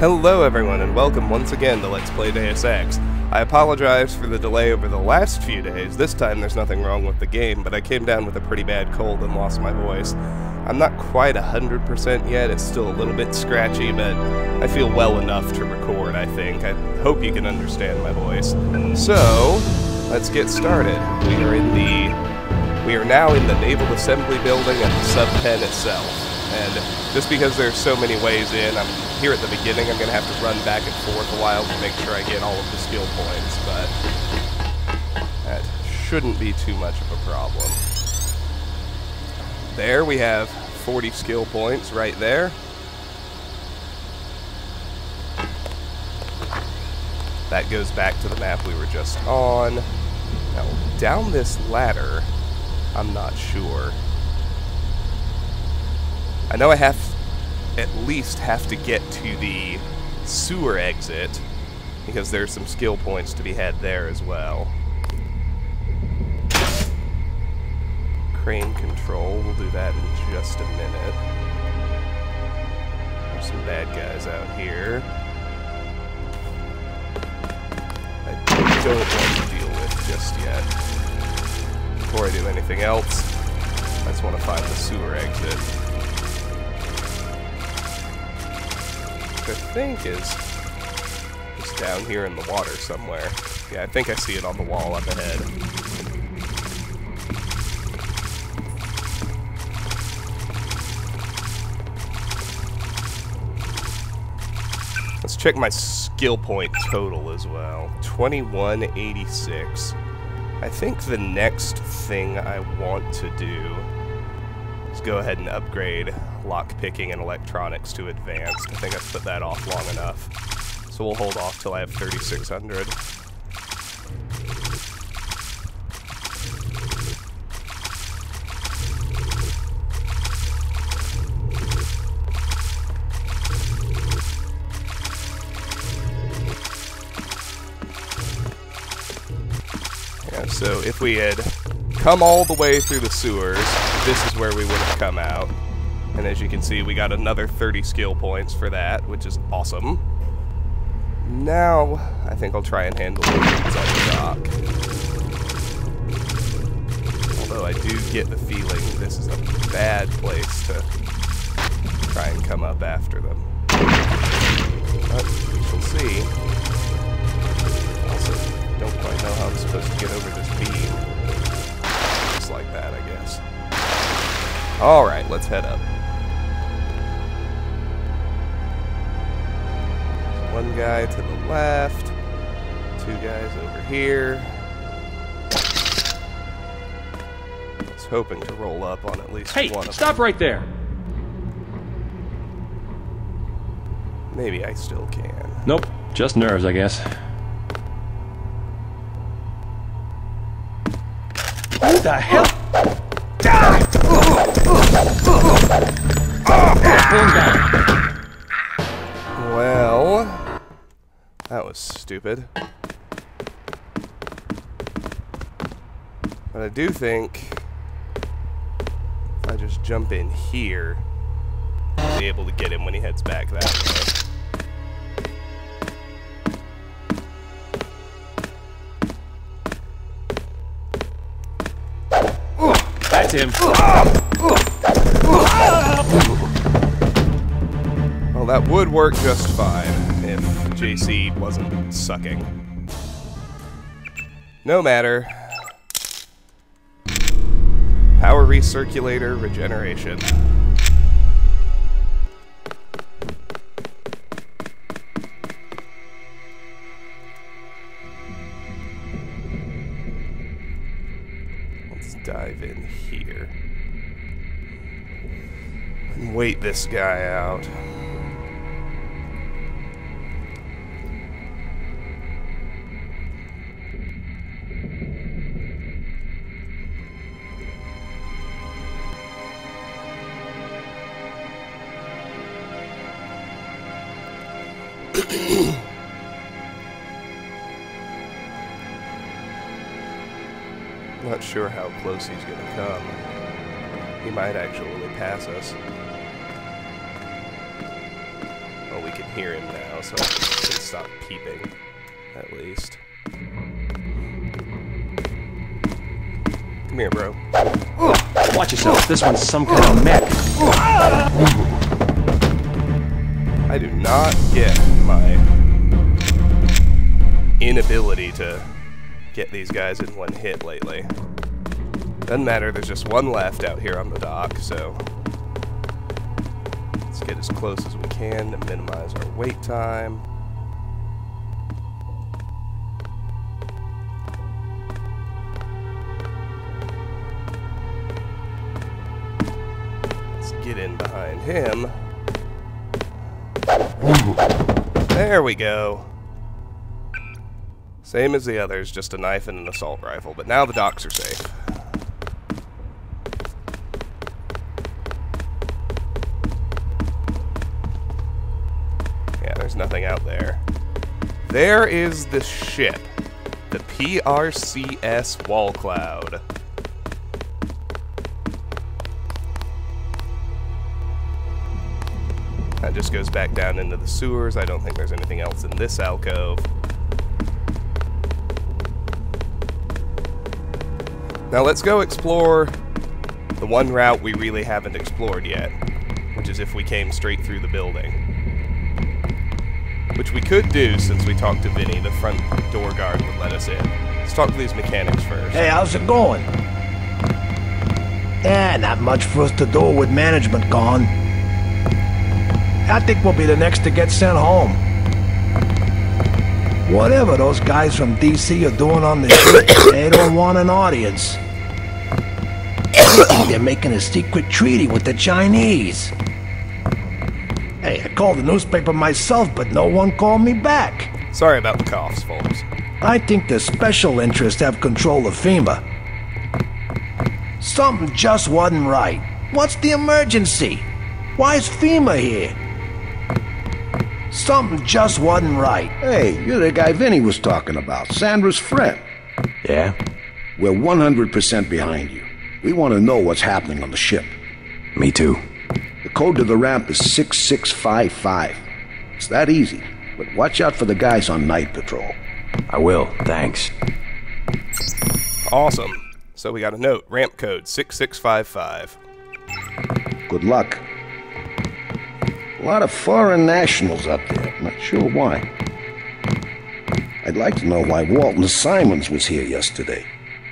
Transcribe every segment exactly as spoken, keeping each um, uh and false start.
Hello everyone, and welcome once again to Let's Play Deus Ex. I apologize for the delay over the last few days. This time there's nothing wrong with the game, but I came down with a pretty bad cold and lost my voice. I'm not quite one hundred percent yet, it's still a little bit scratchy, but I feel well enough to record, I think. I hope you can understand my voice. So, let's get started. We are in the... We are now in the Naval Assembly Building at the sub-pen itself. And just because there's so many ways in, I'm here at the beginning, I'm going to have to run back and forth a while to make sure I get all of the skill points, but that shouldn't be too much of a problem. There we have forty skill points right there. That goes back to the map we were just on. Now, down this ladder, I'm not sure. I know I have, at least have to get to the sewer exit, because there's some skill points to be had there as well. Crane control, we'll do that in just a minute. There's some bad guys out here I don't want to deal with just yet. Before I do anything else, I just want to find the sewer exit. I think is just down here in the water somewhere. Yeah, I think I see it on the wall up ahead. Let's check my skill point total as well. twenty-one eighty-six. I think the next thing I want to do is go ahead and upgrade lockpicking and electronics to advanced. I think I've put that off long enough. So we'll hold off till I have thirty-six hundred. Yeah, so if we had come all the way through the sewers, this is where we would have come out. And as you can see, we got another thirty skill points for that, which is awesome. Now, I think I'll try and handle the leads on the dock. Although I do get the feeling this is a bad place to try and come up after them. But we shall see. Also, don't quite know how I'm supposed to get over this beam. Just like that, I guess. Alright, let's head up. One guy to the left, two guys over here. I was hoping to roll up on at least hey, one of them. Stop right there! Maybe I still can. Nope, just nerves, I guess. What the hell? Well, that was stupid. But I do think if I just jump in here, I'll be able to get him when he heads back that way. That's him. Well, that would work just fine if J C wasn't sucking. No matter. Power recirculator regeneration. Let's dive in here and wait this guy out. Not sure how close he's going to come. He might actually pass us. Oh, we can hear him now, so I can stop peeping, at least. Come here, bro. Watch yourself. This one's some kind of mech. I do not get my inability to get these guys in one hit lately. Doesn't matter, there's just one left out here on the dock, so let's get as close as we can to minimize our wait time. Let's get in behind him. There we go. Same as the others, just a knife and an assault rifle, but now the docks are safe. Yeah, there's nothing out there. There is the ship, the P R C S Wall Cloud. That just goes back down into the sewers. I don't think there's anything else in this alcove. Now let's go explore the one route we really haven't explored yet, which is if we came straight through the building. Which we could do since we talked to Vinny, the front door guard would let us in. Let's talk to these mechanics first. Hey, how's it going? Yeah, not much for us to do with management gone. I think we'll be the next to get sent home. Whatever those guys from D C are doing on the ship, they don't want an audience. They're making a secret treaty with the Chinese. Hey, I called the newspaper myself, but no one called me back. Sorry about the coughs, folks. I think the special interests have control of FEMA. Something just wasn't right. What's the emergency? Why is FEMA here? Something just wasn't right. Hey, you're the guy Vinny was talking about, Sandra's friend. Yeah? We're one hundred percent behind you. We want to know what's happening on the ship. Me too. The code to the ramp is six six five five. It's that easy, but watch out for the guys on night patrol. I will, thanks. Awesome. So we got a note, ramp code six six five five. Good luck. A lot of foreign nationals up there. Not sure why. I'd like to know why Walton Simons was here yesterday.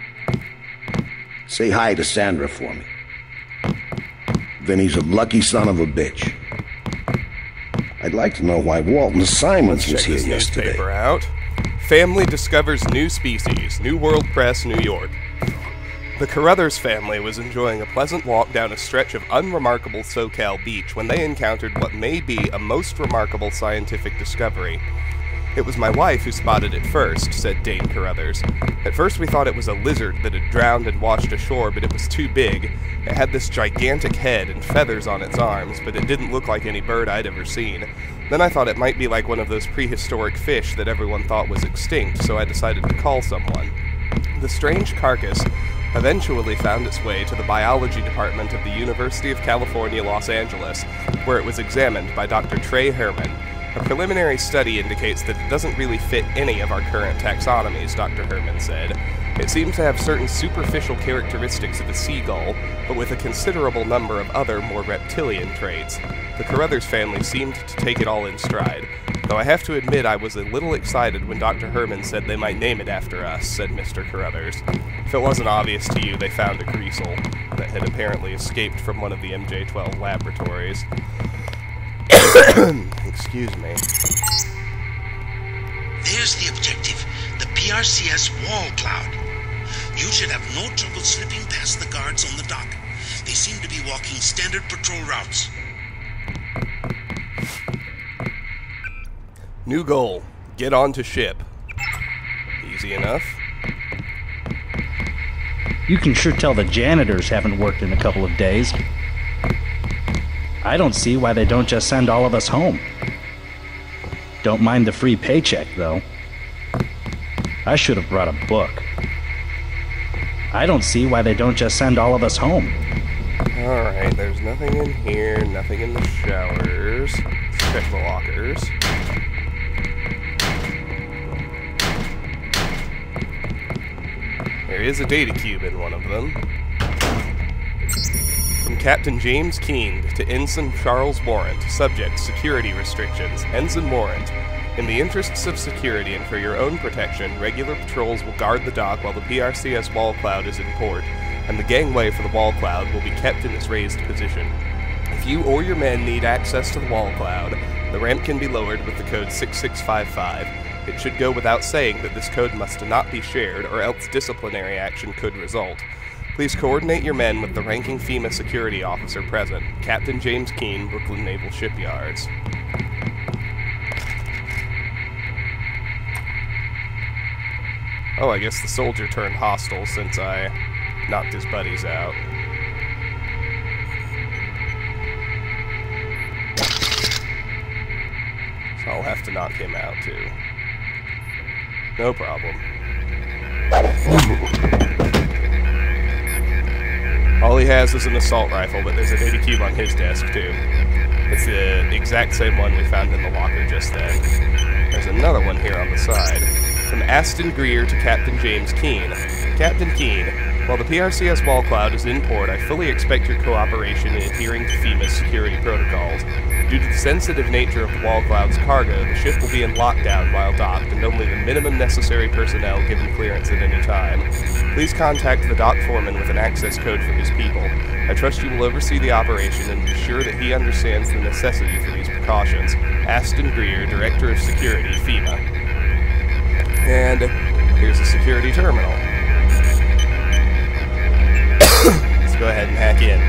Say hi to Sandra for me. Vinny's a lucky son of a bitch. I'd like to know why Walton Simons was Check here this yesterday. newspaper out. Family discovers new species. New World Press, New York. The Carruthers family was enjoying a pleasant walk down a stretch of unremarkable SoCal beach when they encountered what may be a most remarkable scientific discovery. It was my wife who spotted it first, said Dane Carruthers. At first we thought it was a lizard that had drowned and washed ashore, but it was too big. It had this gigantic head and feathers on its arms, but it didn't look like any bird I'd ever seen. Then I thought it might be like one of those prehistoric fish that everyone thought was extinct, so I decided to call someone. The strange carcass eventually found its way to the biology department of the University of California, Los Angeles, where it was examined by Doctor Trey Herman. A preliminary study indicates that it doesn't really fit any of our current taxonomies, Doctor Herman said. It seems to have certain superficial characteristics of a seagull, but with a considerable number of other, more reptilian traits. The Carruthers family seemed to take it all in stride, though I have to admit I was a little excited when Doctor Herman said they might name it after us, said Mister Carruthers. If it wasn't obvious to you, they found a greasel that had apparently escaped from one of the M J twelve laboratories. Excuse me. There's the objective, the P R C S wall cloud. You should have no trouble slipping past the guards on the dock. They seem to be walking standard patrol routes. New goal. Get onto ship. Easy enough. You can sure tell the janitors haven't worked in a couple of days. I don't see why they don't just send all of us home. Don't mind the free paycheck, though. I should have brought a book. I don't see why they don't just send all of us home. Alright, there's nothing in here, nothing in the showers. check the lockers. There is a data cube in one of them. From Captain James Keene to Ensign Charles Warrant, subject, security restrictions. Ensign Warrant. In the interests of security and for your own protection, regular patrols will guard the dock while the P R C S wall cloud is in port, and the gangway for the wall cloud will be kept in its raised position. If you or your men need access to the wall cloud, the ramp can be lowered with the code six six five five. It should go without saying that this code must not be shared, or else disciplinary action could result. Please coordinate your men with the ranking FEMA security officer present, Captain James Keene, Brooklyn Naval Shipyards. Oh, I guess the soldier turned hostile since I knocked his buddies out. So I'll have to knock him out, too. No problem. All he has is an assault rifle, but there's a data cube on his desk, too. It's the exact same one we found in the locker just then. There's another one here on the side. From Aston Greer to Captain James Keene. Captain Keene, while the P R C S wall cloud is in port, I fully expect your cooperation in adhering to FEMA's security protocols. Due to the sensitive nature of the wall cloud's cargo, the ship will be in lockdown while docked, and only the minimum necessary personnel given clearance at any time. Please contact the dock foreman with an access code for his people. I trust you will oversee the operation and ensure that he understands the necessity for these precautions. Aston Greer, Director of Security, FEMA. And here's the security terminal. Let's go ahead and hack in.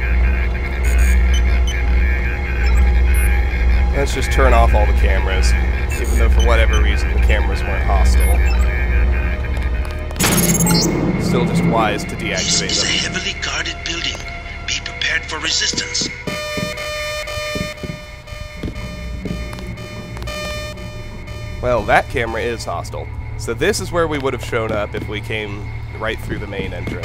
Let's just turn off all the cameras, even though for whatever reason the cameras weren't hostile. Still just wise to deactivate This is them. a heavily guarded building. Be prepared for resistance. Well, that camera is hostile. So this is where we would have shown up if we came right through the main entrance.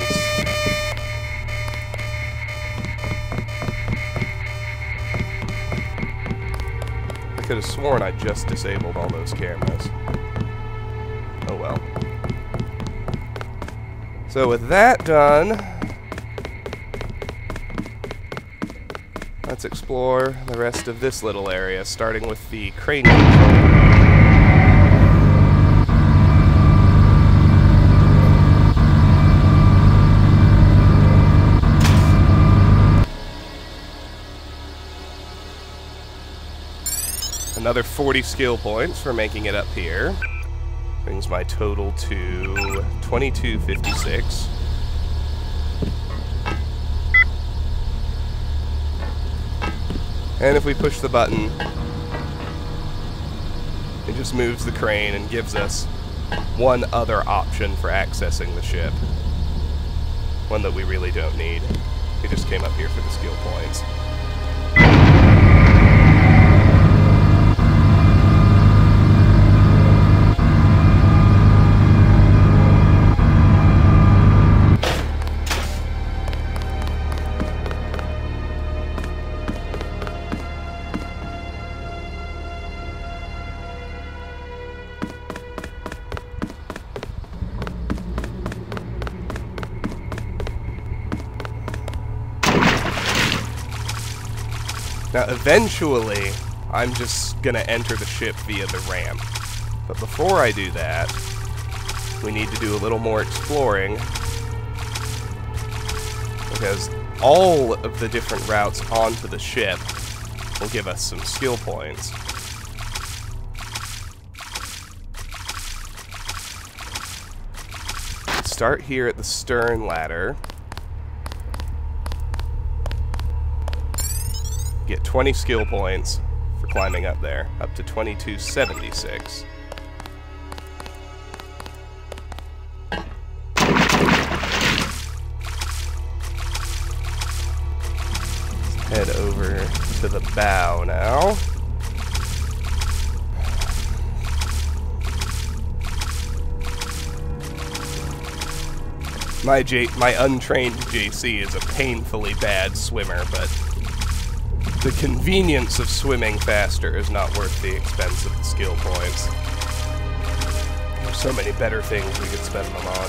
I could have sworn I just disabled all those cameras. Oh well. So with that done, let's explore the rest of this little area, starting with the crane control. Another forty skill points for making it up here. Brings my total to twenty-two fifty-six. And if we push the button, it just moves the crane and gives us one other option for accessing the ship. One that we really don't need. We just came up here for the skill points. Now, eventually, I'm just gonna enter the ship via the ramp. But before I do that, we need to do a little more exploring, because all of the different routes onto the ship will give us some skill points. Start here at the stern ladder. Get twenty skill points for climbing up there, up to twenty-two seventy-six. Head over to the bow now. My J my untrained J C is a painfully bad swimmer, but The convenience of swimming faster is not worth the expense of the skill points. There's so many better things we could spend them on.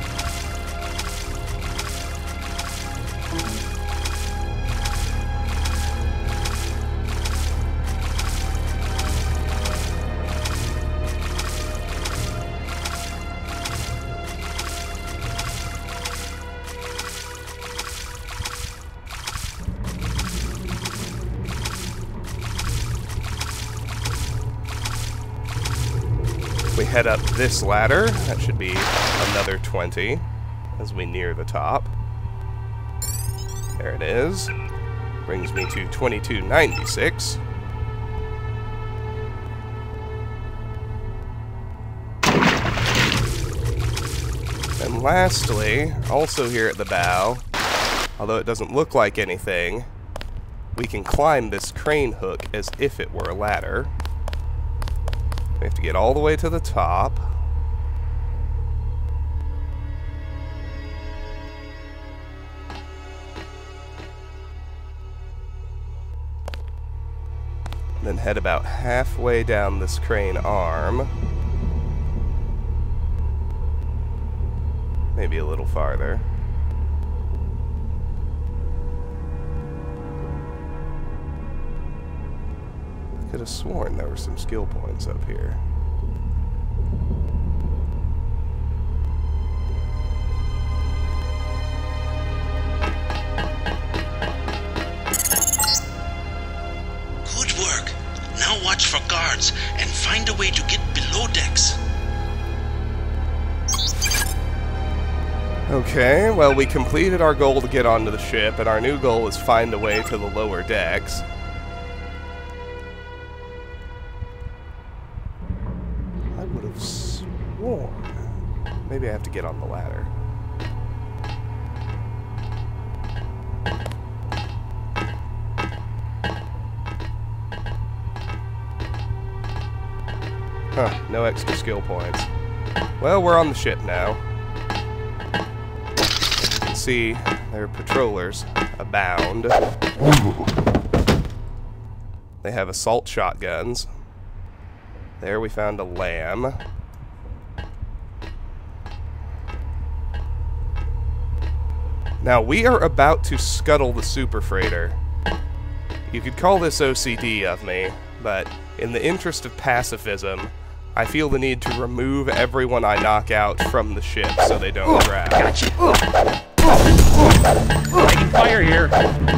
We head up this ladder. That should be another twenty as we near the top. There it is. Brings me to twenty-two ninety-six. And lastly, also here at the bow, although it doesn't look like anything, we can climb this crane hook as if it were a ladder. We have to get all the way to the top. Then head about halfway down this crane arm. Maybe a little farther. Could have sworn there were some skill points up here. Good work. Now watch for guards and find a way to get below decks. Okay, well, we completed our goal to get onto the ship, and our new goal is find a way to the lower decks. Maybe I have to get on the ladder. Huh, no extra skill points. Well, we're on the ship now. As you can see, there are patrollers abound. They have assault shotguns. There we found a lamb. Now, we are about to scuttle the superfreighter. You could call this O C D of me, but in the interest of pacifism, I feel the need to remove everyone I knock out from the ship so they don't grab. Gotcha. Taking fire here.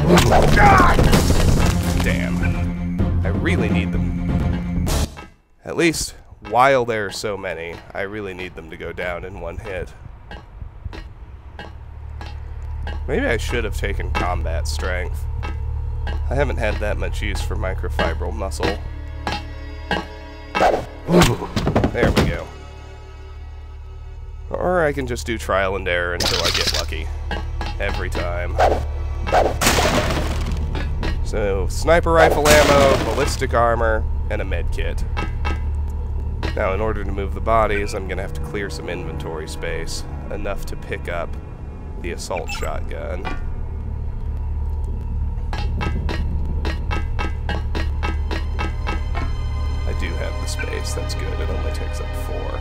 Damn. I really need them. At least, while there are so many, I really need them to go down in one hit. Maybe I should have taken combat strength. I haven't had that much use for microfibril muscle. There we go. Or I can just do trial and error until I get lucky. Every time. So, sniper rifle ammo, ballistic armor, and a med kit. Now, in order to move the bodies, I'm gonna have to clear some inventory space. Enough to pick up the assault shotgun. I do have the space, that's good. It only takes up four.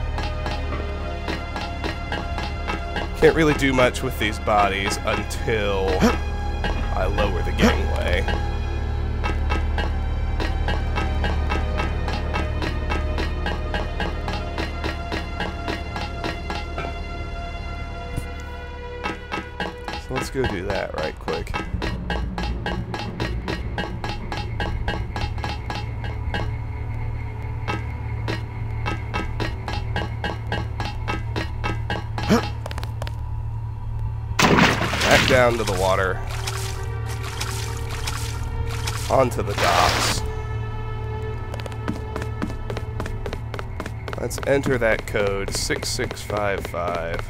Can't really do much with these bodies until I lower the gangway. So let's go do that right quick. Back down to the water. Onto the docks. Let's enter that code, six six five five.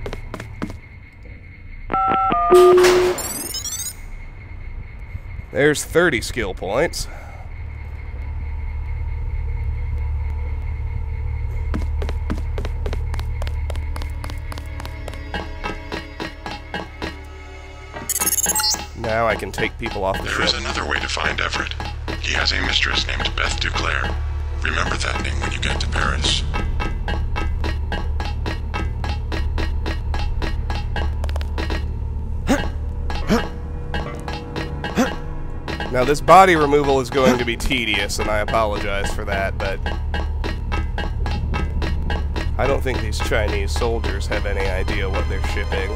There's thirty skill points. Now I can take people off the There is ship. another way to find Everett. He has a mistress named Beth Duclair. Remember that name when you get to Paris. Now this body removal is going to be tedious, and I apologize for that, but I don't think these Chinese soldiers have any idea what they're shipping.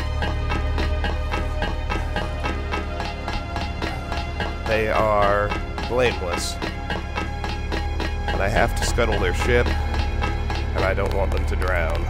They are blameless. But I have to scuttle their ship, and I don't want them to drown.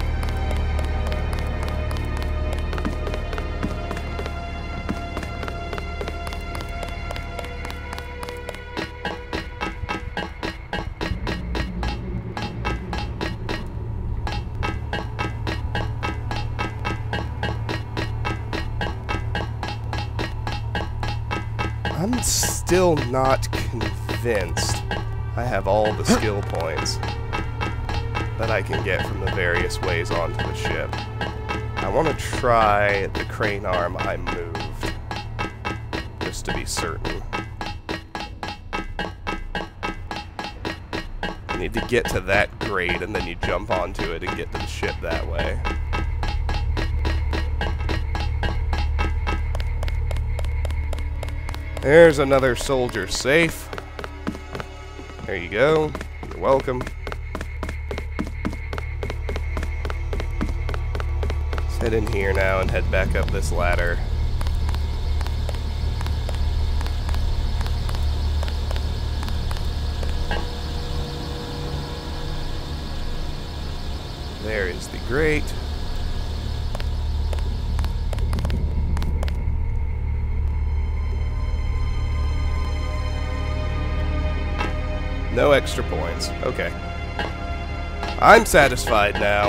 I'm still not convinced I have all the skill points that I can get from the various ways onto the ship. I want to try the crane arm I moved, just to be certain. You need to get to that grade, and then you jump onto it and get to the ship that way. There's another soldier safe. There you go. You're welcome. Let's head in here now and head back up this ladder. There is the grate. No extra points. Okay. I'm satisfied now.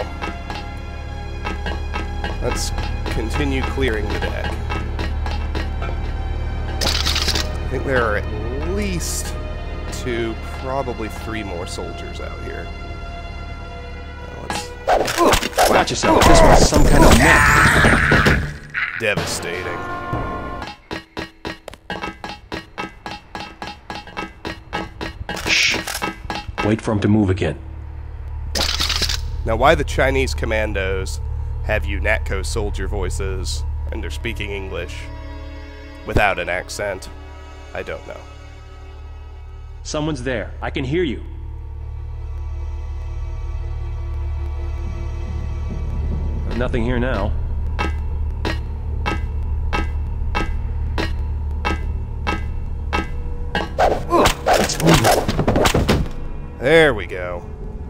Let's continue clearing the deck. I think there are at least two, probably three more soldiers out here. Now let's... Watch yourself. This one's some kind of mech. Devastating. Wait for him to move again. Now, why the Chinese commandos have U NATCO soldier voices and they're speaking English without an accent, I don't know. Someone's there. I can hear you. Nothing here now. Let's move. There we go.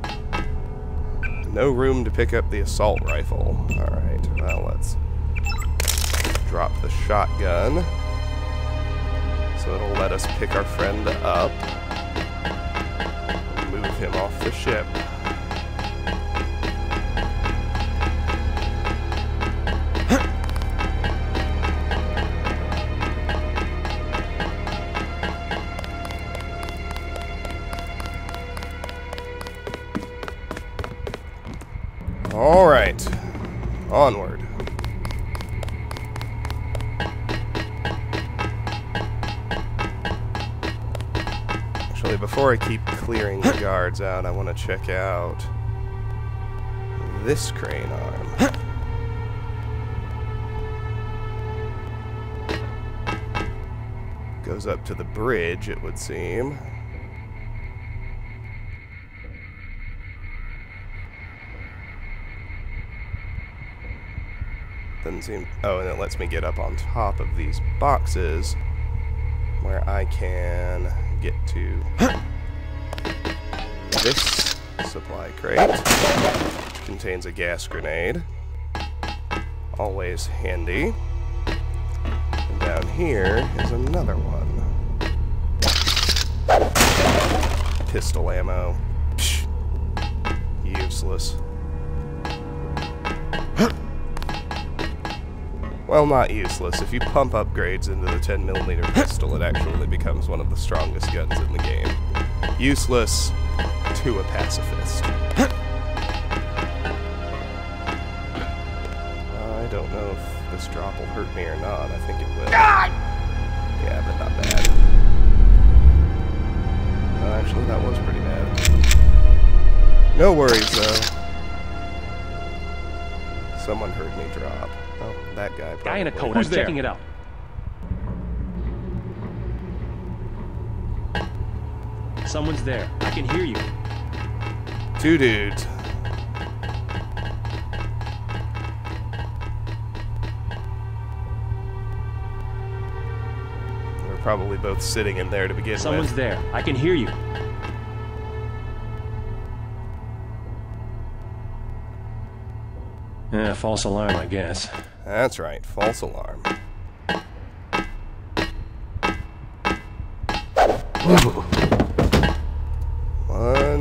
No room to pick up the assault rifle. Alright, well, let's drop the shotgun. So it'll let us pick our friend up. Move him off the ship. Alright, onward. Actually, before I keep clearing the guards out, I want to check out this crane arm. Goes up to the bridge, it would seem. Doesn't seem... Oh, and it lets me get up on top of these boxes where I can get to this supply crate, which contains a gas grenade. Always handy. And down here is another one. Pistol ammo. Psh, useless. Well, not useless. If you pump upgrades into the ten millimeter pistol, it actually becomes one of the strongest guns in the game. Useless to a pacifist. I don't know if this drop will hurt me or not. I think it will. Yeah, but not bad. Uh, actually, that was pretty bad. No worries, though. Someone heard me drop. Oh, that guy probably. Guy in a coat. I'm checking it out. Someone's there. I can hear you. Two dudes. They're probably both sitting in there to begin Someone's with. there. I can hear you. Yeah, false alarm, I guess. That's right, false alarm. One.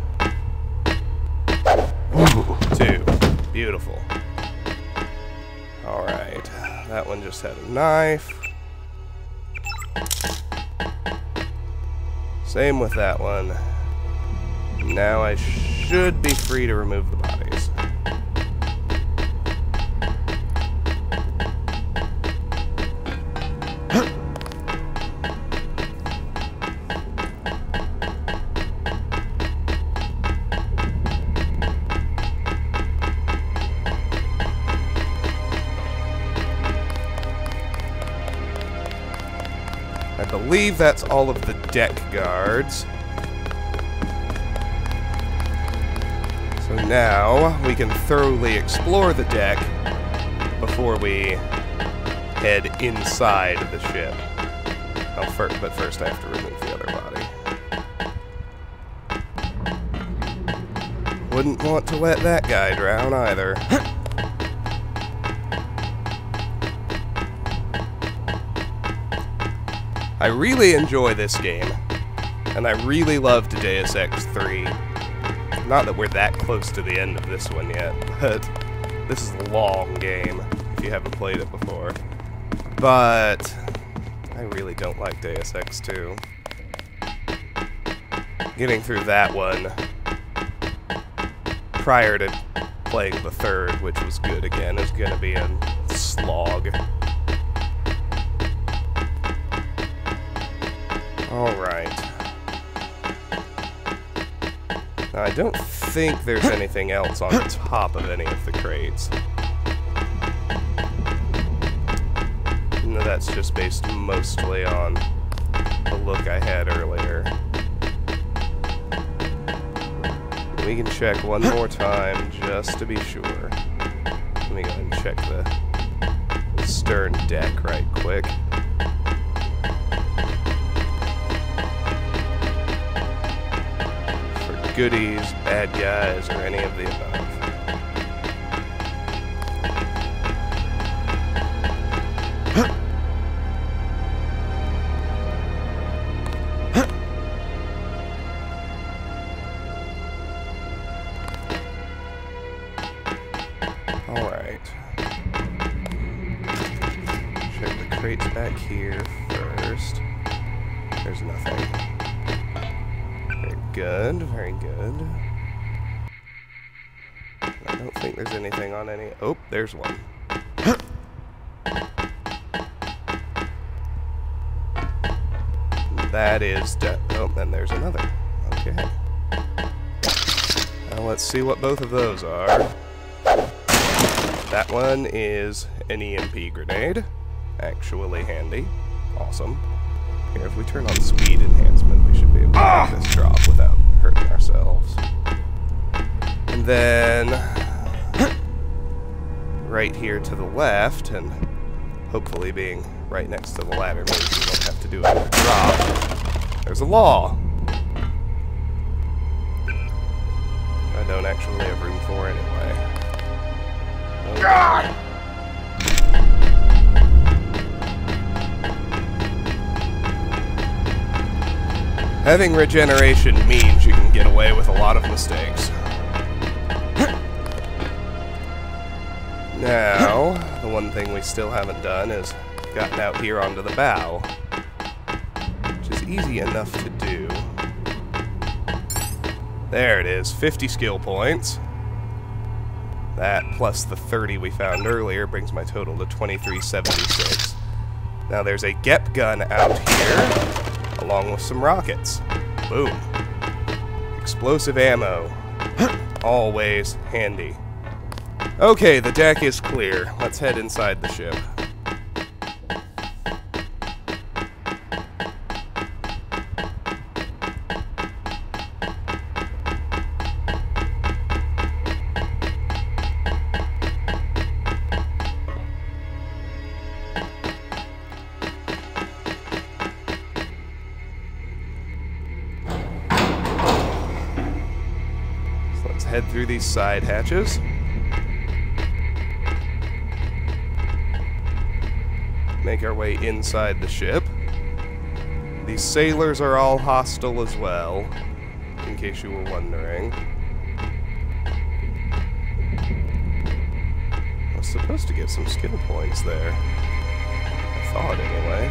Two. Beautiful. Alright. That one just had a knife. Same with that one. Now I should be free to remove the bodies. I believe that's all of the deck guards. So now we can thoroughly explore the deck before we head inside the ship. Oh, fir but first I have to remove the other body. Wouldn't want to let that guy drown either. I really enjoy this game, and I really loved Deus Ex three. Not that we're that close to the end of this one yet, but this is a long game, if you haven't played it before. But I really don't like Deus Ex two. Getting through that one prior to playing the third, which was good again, is going to be a slog. Alright. Now, I don't think there's anything else on top of any of the crates. No, that's just based mostly on the look I had earlier. We can check one more time just to be sure. Let me go ahead and check the stern deck right quick. Goodies, bad guys, or any of the above. Alright. Check the crates back here first. There's nothing. Good, very good. I don't think there's anything on any... Oh, there's one. That is... De oh, and there's another. Okay. Now let's see what both of those are. That one is an E M P grenade. Actually handy. Awesome. Here, if we turn on speed enhancement, we should be able to make this drop without hurting ourselves. And then, right here to the left, and hopefully being right next to the ladder means we won't have to do another drop. There's a law. I don't actually have room for anyway. Okay. Having regeneration means you can get away with a lot of mistakes. Now, the one thing we still haven't done is gotten out here onto the bow, which is easy enough to do. There it is, fifty skill points. That plus the thirty we found earlier brings my total to twenty-three seventy-six. Now there's a G E P gun out here, along with some rockets. Boom. Explosive ammo. Always handy. Okay, the deck is clear. Let's head inside the ship. Head through these side hatches. Make our way inside the ship. These sailors are all hostile as well, in case you were wondering. I was supposed to get some skill points there. I thought anyway.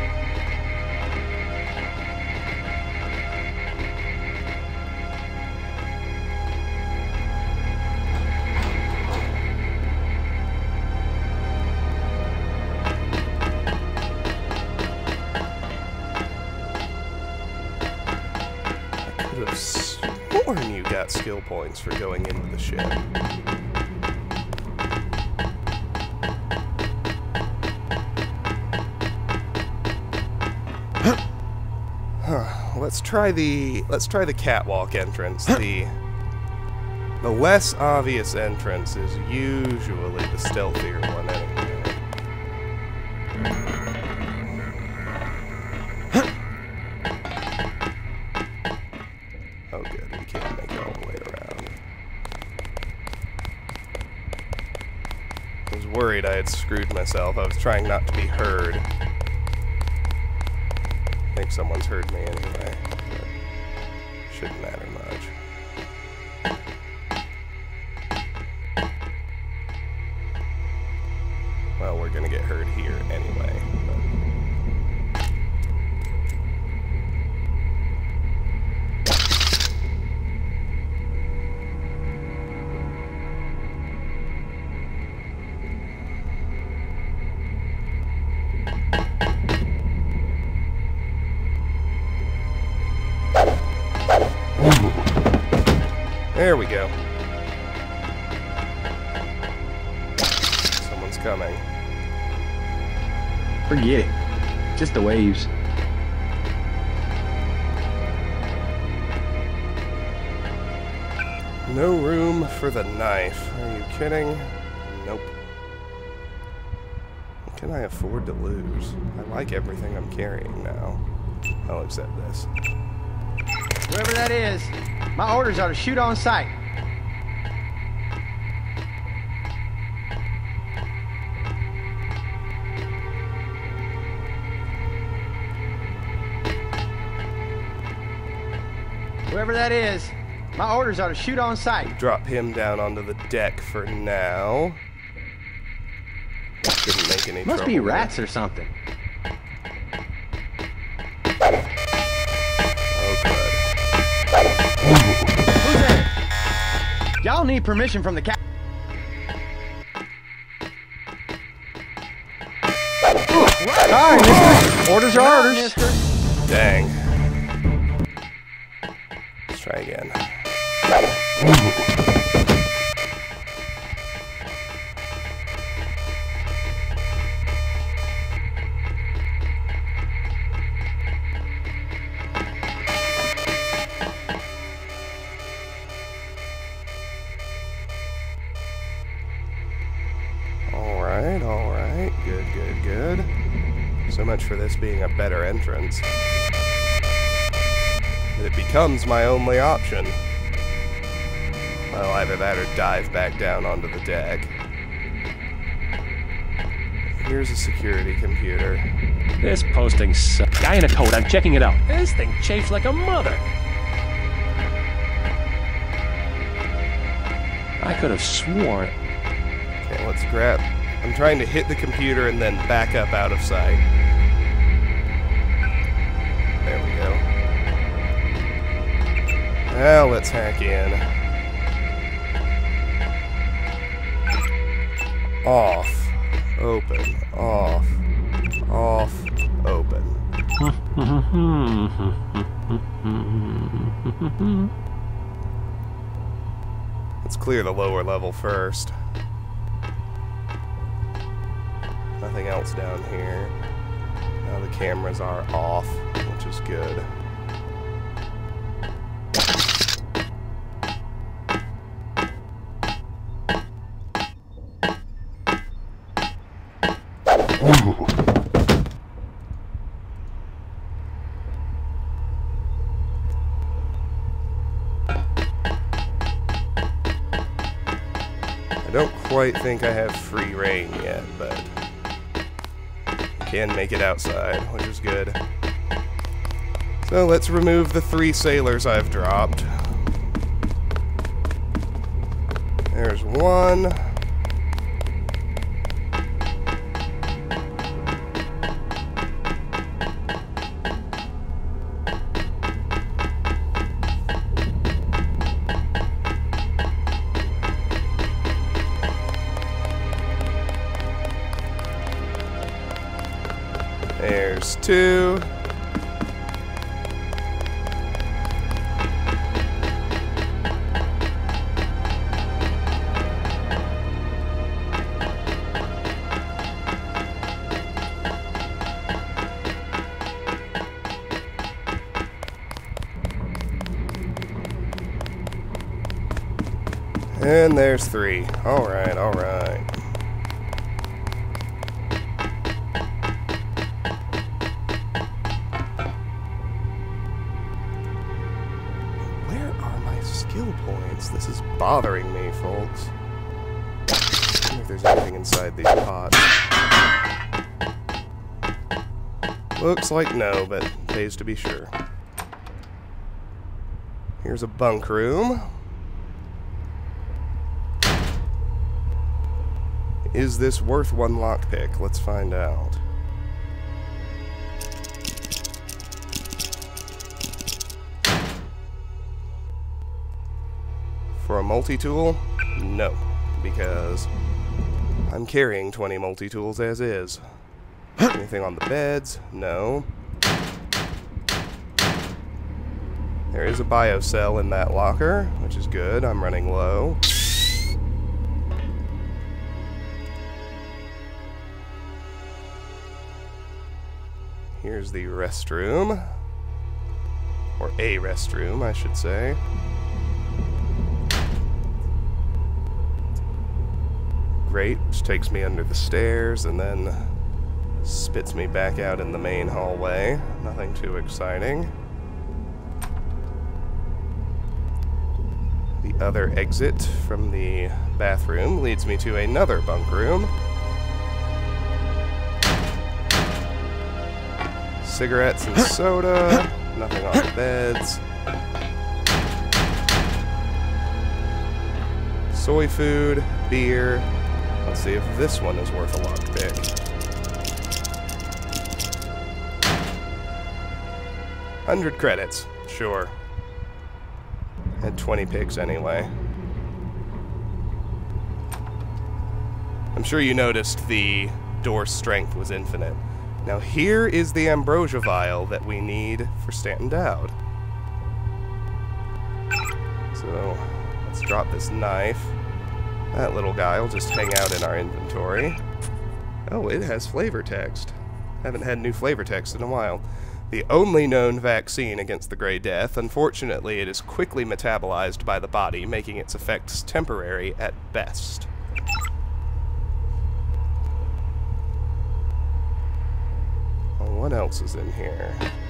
Sworn you got skill points for going into the ship. Huh. Let's try the let's try the catwalk entrance. The the less obvious entrance is usually the stealthier one anyway. Oh good, we can't make it all the way around. I was worried I had screwed myself. I was trying not to be heard. I think someone's heard me anyway, but shouldn't matter much. Well, we're gonna get heard here anyway. But there we go. Someone's coming. Forget it. Just the waves. No room for the knife. Are you kidding? Nope. What can I afford to lose? I like everything I'm carrying now. I'll accept this. Whoever that is, my orders are to shoot on sight. Whoever that is, my orders are to shoot on sight. Drop him down onto the deck for now. Didn't make any Must trouble be there. rats or something. Oh, good. Who's there? Y'all need permission from the captain. Sorry, mister. Orders are orders. Mister. Dang. Let's try again. Alright, alright. Good, good, good. So much for this being a better entrance. But it becomes my only option. Well, either that or dive back down onto the deck. Here's a security computer. This posting sucks. Guy in a coat, I'm checking it out. This thing chafes like a mother. I could have sworn. Okay, let's grab... I'm trying to hit the computer and then back up out of sight. There we go. Well, let's hack in. off, open, off, off, open. Let's clear the lower level first. Nothing else down here. Now the cameras are off, which is good. I don't quite think I have free reign yet, but can make it outside, which is good. So let's remove the three sailors I've dropped. There's one. There's two. And there's three. All right, all right. Skill points. This is bothering me, folks. I wonder if there's anything inside these pots. Looks like no, but pays to be sure. Here's a bunk room. Is this worth one lockpick? Let's find out. For a multi-tool? No, because I'm carrying twenty multi-tools as is. Anything on the beds? No. There is a biocell in that locker, which is good. I'm running low. Here's the restroom. Or a restroom, I should say. Great, which takes me under the stairs and then spits me back out in the main hallway. Nothing too exciting. The other exit from the bathroom leads me to another bunk room. Cigarettes and soda. Nothing on the beds. Soy food, beer. Let's see if this one is worth a lockpick. one hundred credits, sure. Had twenty picks anyway. I'm sure you noticed the door strength was infinite. Now here is the ambrosia vial that we need for Stanton Dowd. So let's drop this knife. That little guy will just hang out in our inventory. Oh, it has flavor text. Haven't had new flavor text in a while. The only known vaccine against the Grey Death. Unfortunately, it is quickly metabolized by the body, making its effects temporary at best. Well, what else is in here?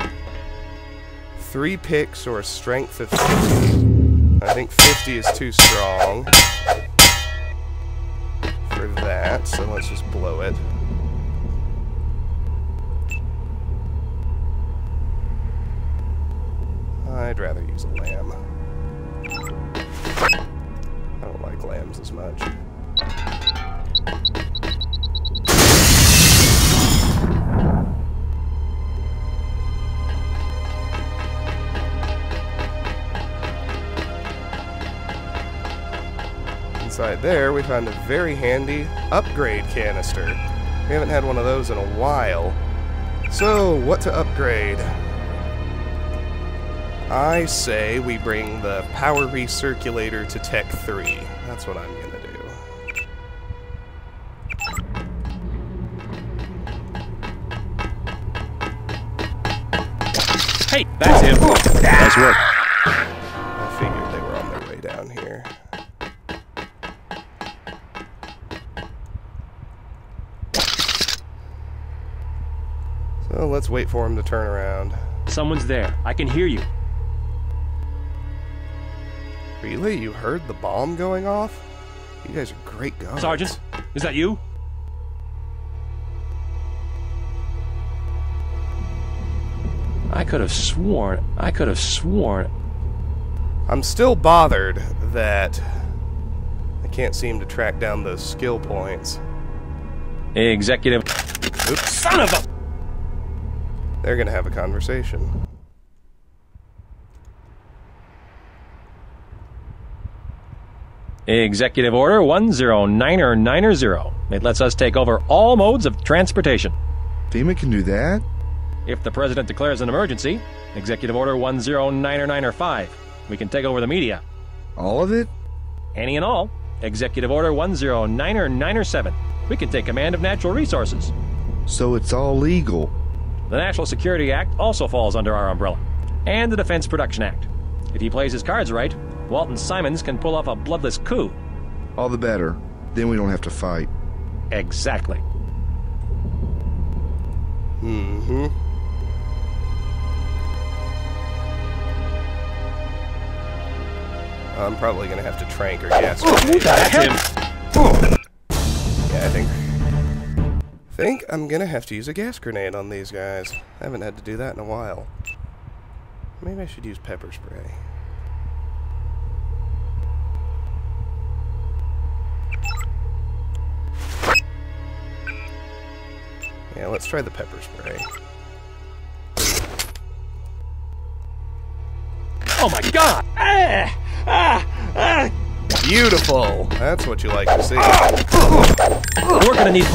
Three picks or a strength of fifty. I think fifty is too strong for that, so let's just blow it. I'd rather use a lamb. I don't like lambs as much. Inside there, we found a very handy upgrade canister. We haven't had one of those in a while. So, what to upgrade? I say we bring the power recirculator to Tech three. That's what I'm gonna do. Hey, that's him. Nice work. I figured they were on their way down here. So let's wait for him to turn around. Someone's there. I can hear you. Really? You heard the bomb going off? You guys are great guards. Sergeant, is that you? I could have sworn, I could have sworn. I'm still bothered that I can't seem to track down those skill points. Executive. Oops. Son of a... They're gonna have a conversation. Executive Order one zero nine nine zero. It lets us take over all modes of transportation. FEMA can do that? If the President declares an emergency, Executive Order one zero nine nine five, we can take over the media. All of it? Any and all. Executive Order one zero nine nine seven, we can take command of natural resources. So it's all legal? The National Security Act also falls under our umbrella, and the Defense Production Act. If he plays his cards right, Walton Simons can pull off a bloodless coup. All the better. Then we don't have to fight. Exactly. Mm-hmm. I'm probably gonna have to trank or gas. Oh, who the heck? Yeah, I think... I think I'm gonna have to use a gas grenade on these guys. I haven't had to do that in a while. Maybe I should use pepper spray. Yeah, let's try the pepper spray. Oh my god! Ah, ah, ah. Beautiful! That's what you like to see. We're gonna need...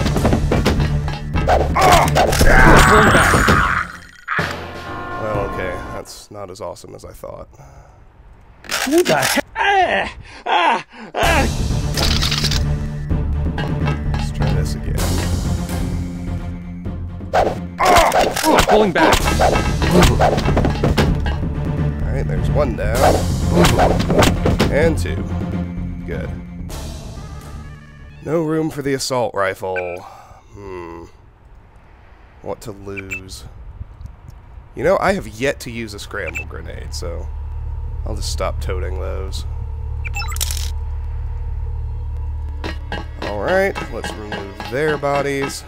Pulling back. Well, okay, that's not as awesome as I thought. Who the heck? Ah, ah, ah. Let's try this again. Pulling back. Alright, there's one down. And two. Good. No room for the assault rifle. Hmm. What to lose? You know, I have yet to use a scramble grenade, so I'll just stop toting those. Alright, let's remove their bodies.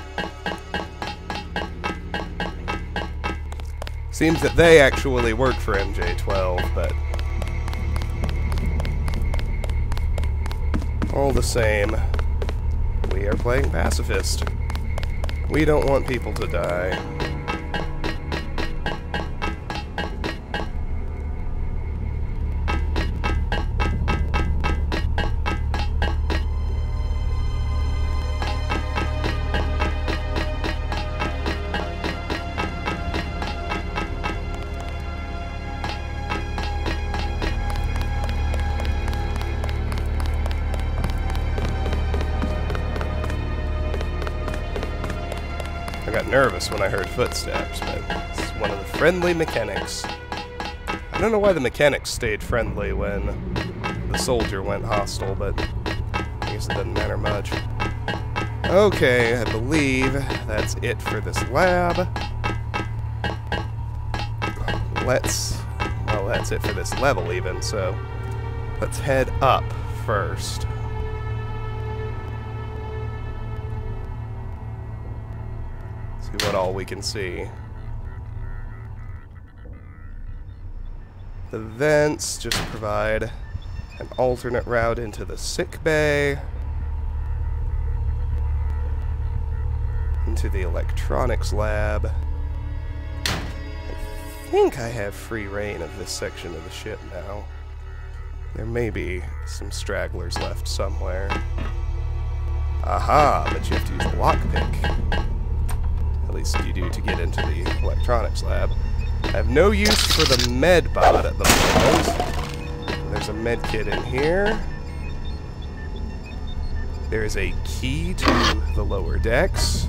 Seems that they actually work for M J twelve, but all the same, we are playing pacifist. We don't want people to die. I got nervous when I heard footsteps, but it's one of the friendly mechanics. I don't know why the mechanics stayed friendly when the soldier went hostile, but I guess it doesn't matter much. Okay, I believe that's it for this lab. Let's... well, that's it for this level even, so let's head up first. See what all we can see. The vents just provide an alternate route into the sick bay, into the electronics lab. I think I have free reign of this section of the ship now. There may be some stragglers left somewhere. Aha, but you have to use a lockpick. At least you do to get into the electronics lab. I have no use for the med bot at the moment. There's a med kit in here. There is a key to the lower decks.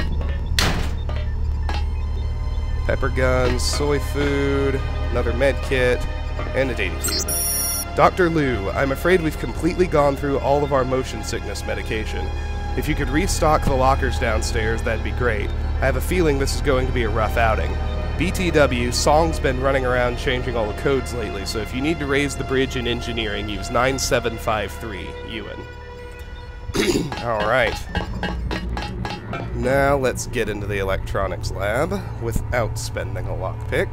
Pepper guns, soy food, another med kit, and a data cube. Doctor Liu, I'm afraid we've completely gone through all of our motion sickness medication. If you could restock the lockers downstairs, that'd be great. I have a feeling this is going to be a rough outing. B T W, Song's been running around changing all the codes lately, so if you need to raise the bridge in engineering, use nine seven five three, Ewan. Alright. Now let's get into the electronics lab without spending a lockpick.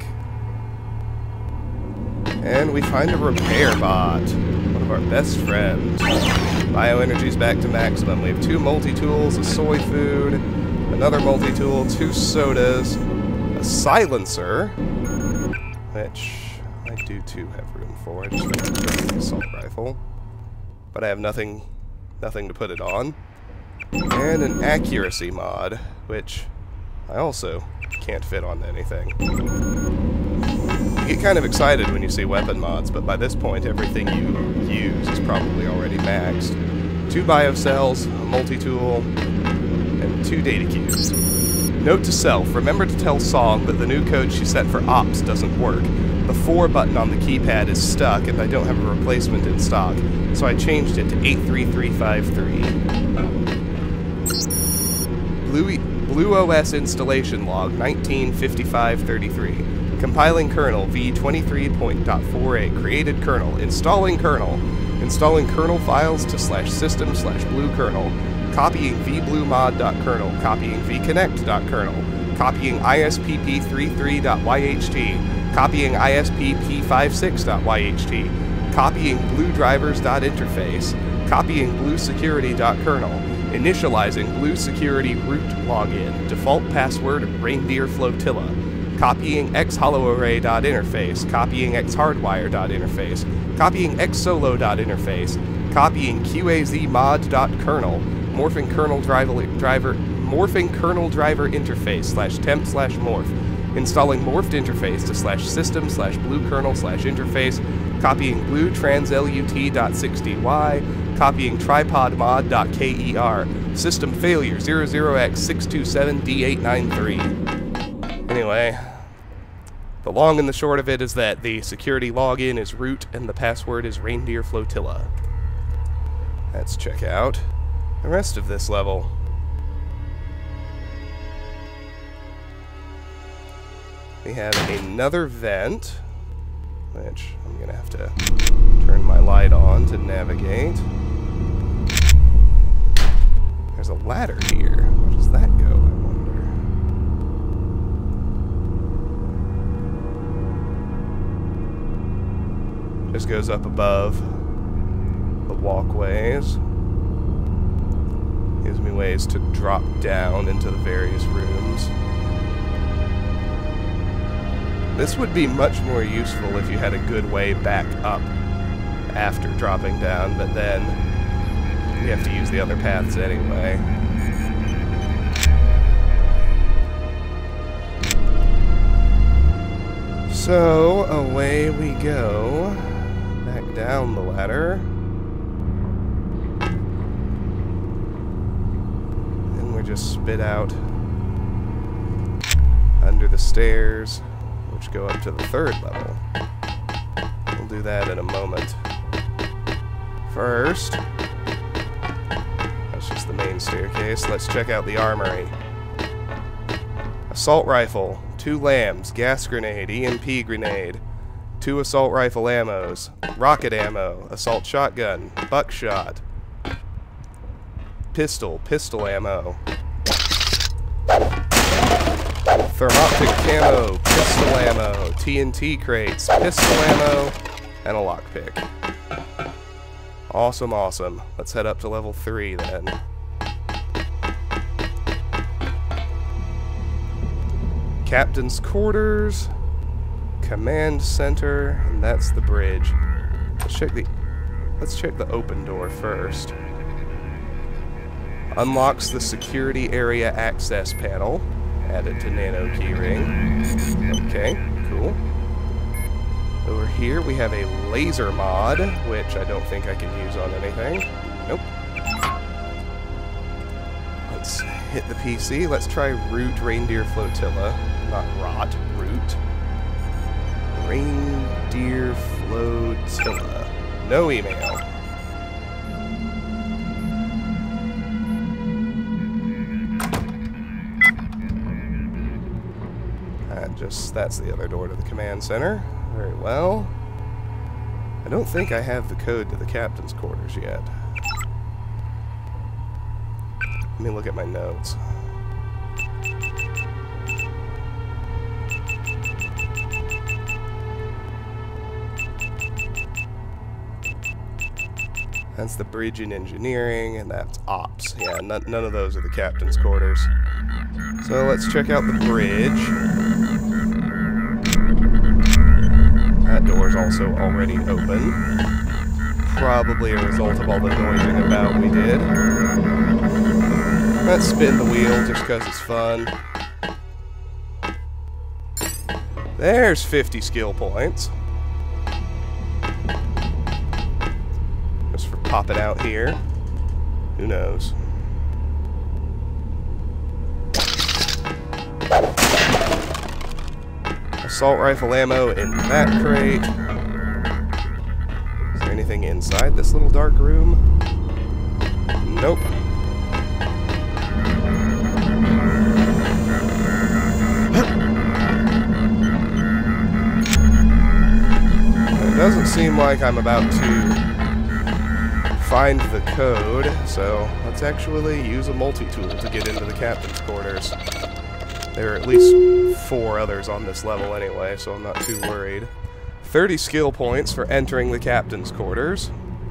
And we find a repair bot, one of our best friends. Bioenergy's back to maximum. We have two multi-tools, a soy food, another multi-tool, two sodas, a silencer, which I do too have room for. I just have to put the assault rifle. But I have nothing, nothing to put it on. And an accuracy mod, which I also can't fit on anything. You get kind of excited when you see weapon mods, but by this point everything you use is probably already maxed. Two biocells, a multi-tool, and two data cubes. Note to self, remember to tell Song that the new code she set for ops doesn't work. The four button on the keypad is stuck and I don't have a replacement in stock, so I changed it to eight three three five three. Blue, Blue O S installation log nineteen fifty-five thirty-three. Compiling kernel v twenty-three point forty-eight. Created kernel. Installing kernel. Installing kernel files to slash system slash blue kernel. Copying vbluemod.kernel. Copying vconnect.kernel. Copying I S P P thirty-three dot Y H T. Copying I S P P fifty-six dot Y H T. Copying bluedrivers.interface. Copying bluesecurity.kernel. Initializing blue security root login. Default password reindeer flotilla. Copying xhollowarray.interface, copying xhardwire.interface, copying xsolo.interface, copying qazmod.kernel, morphing kernel driver, driver morphing kernel driver interface slash temp slash morph, installing morphed interface to slash system slash blue kernel slash interface, copying blue translut.sixty-y, copying tripodmod.ker, system failure zero zero x six two seven D eight nine three. Anyway, the long and the short of it is that the security login is root and the password is reindeer flotilla. Let's check out the rest of this level. We have another vent, which I'm going to have to turn my light on to navigate. There's a ladder here. Where does that go, I wonder? Just goes up above the walkways. Gives me ways to drop down into the various rooms. This would be much more useful if you had a good way back up after dropping down, but then you have to use the other paths anyway. So, away we go. Back down the ladder. And we're just spit out under the stairs, which go up to the third level. We'll do that in a moment. First, that's just the main staircase. Let's check out the armory. Assault rifle, two lambs, gas grenade, E M P grenade, two assault rifle ammos, rocket ammo, assault shotgun, buckshot, pistol, pistol ammo, thermoptic camo, pistol ammo, T N T crates, pistol ammo, and a lockpick. Awesome, awesome. Let's head up to level three then. Captain's quarters, command center, and that's the bridge. Let's check the let's check the open door first. Unlocks the security area access panel. Added to nano keyring. Okay, cool. Over here we have a laser mod, which I don't think I can use on anything. Nope. Let's hit the P C. Let's try root reindeer flotilla. Not rot, root. Reindeer flotilla. No email. That just, that's the other door to the command center. Very well. I don't think I have the code to the captain's quarters yet. Let me look at my notes. That's the bridge in engineering, and that's ops. Yeah, none, none of those are the captain's quarters. So let's check out the bridge. That door is also already open. Probably a result of all the noising about we did. Let's spin the wheel just because it's fun. There's fifty skill points. Just for popping out here. Who knows? Assault rifle ammo in that crate. Is there anything inside this little dark room? Nope. It doesn't seem like I'm about to find the code, so let's actually use a multi-tool to get into the captain's quarters. There are at least four others on this level anyway, so I'm not too worried. thirty skill points for entering the captain's quarters.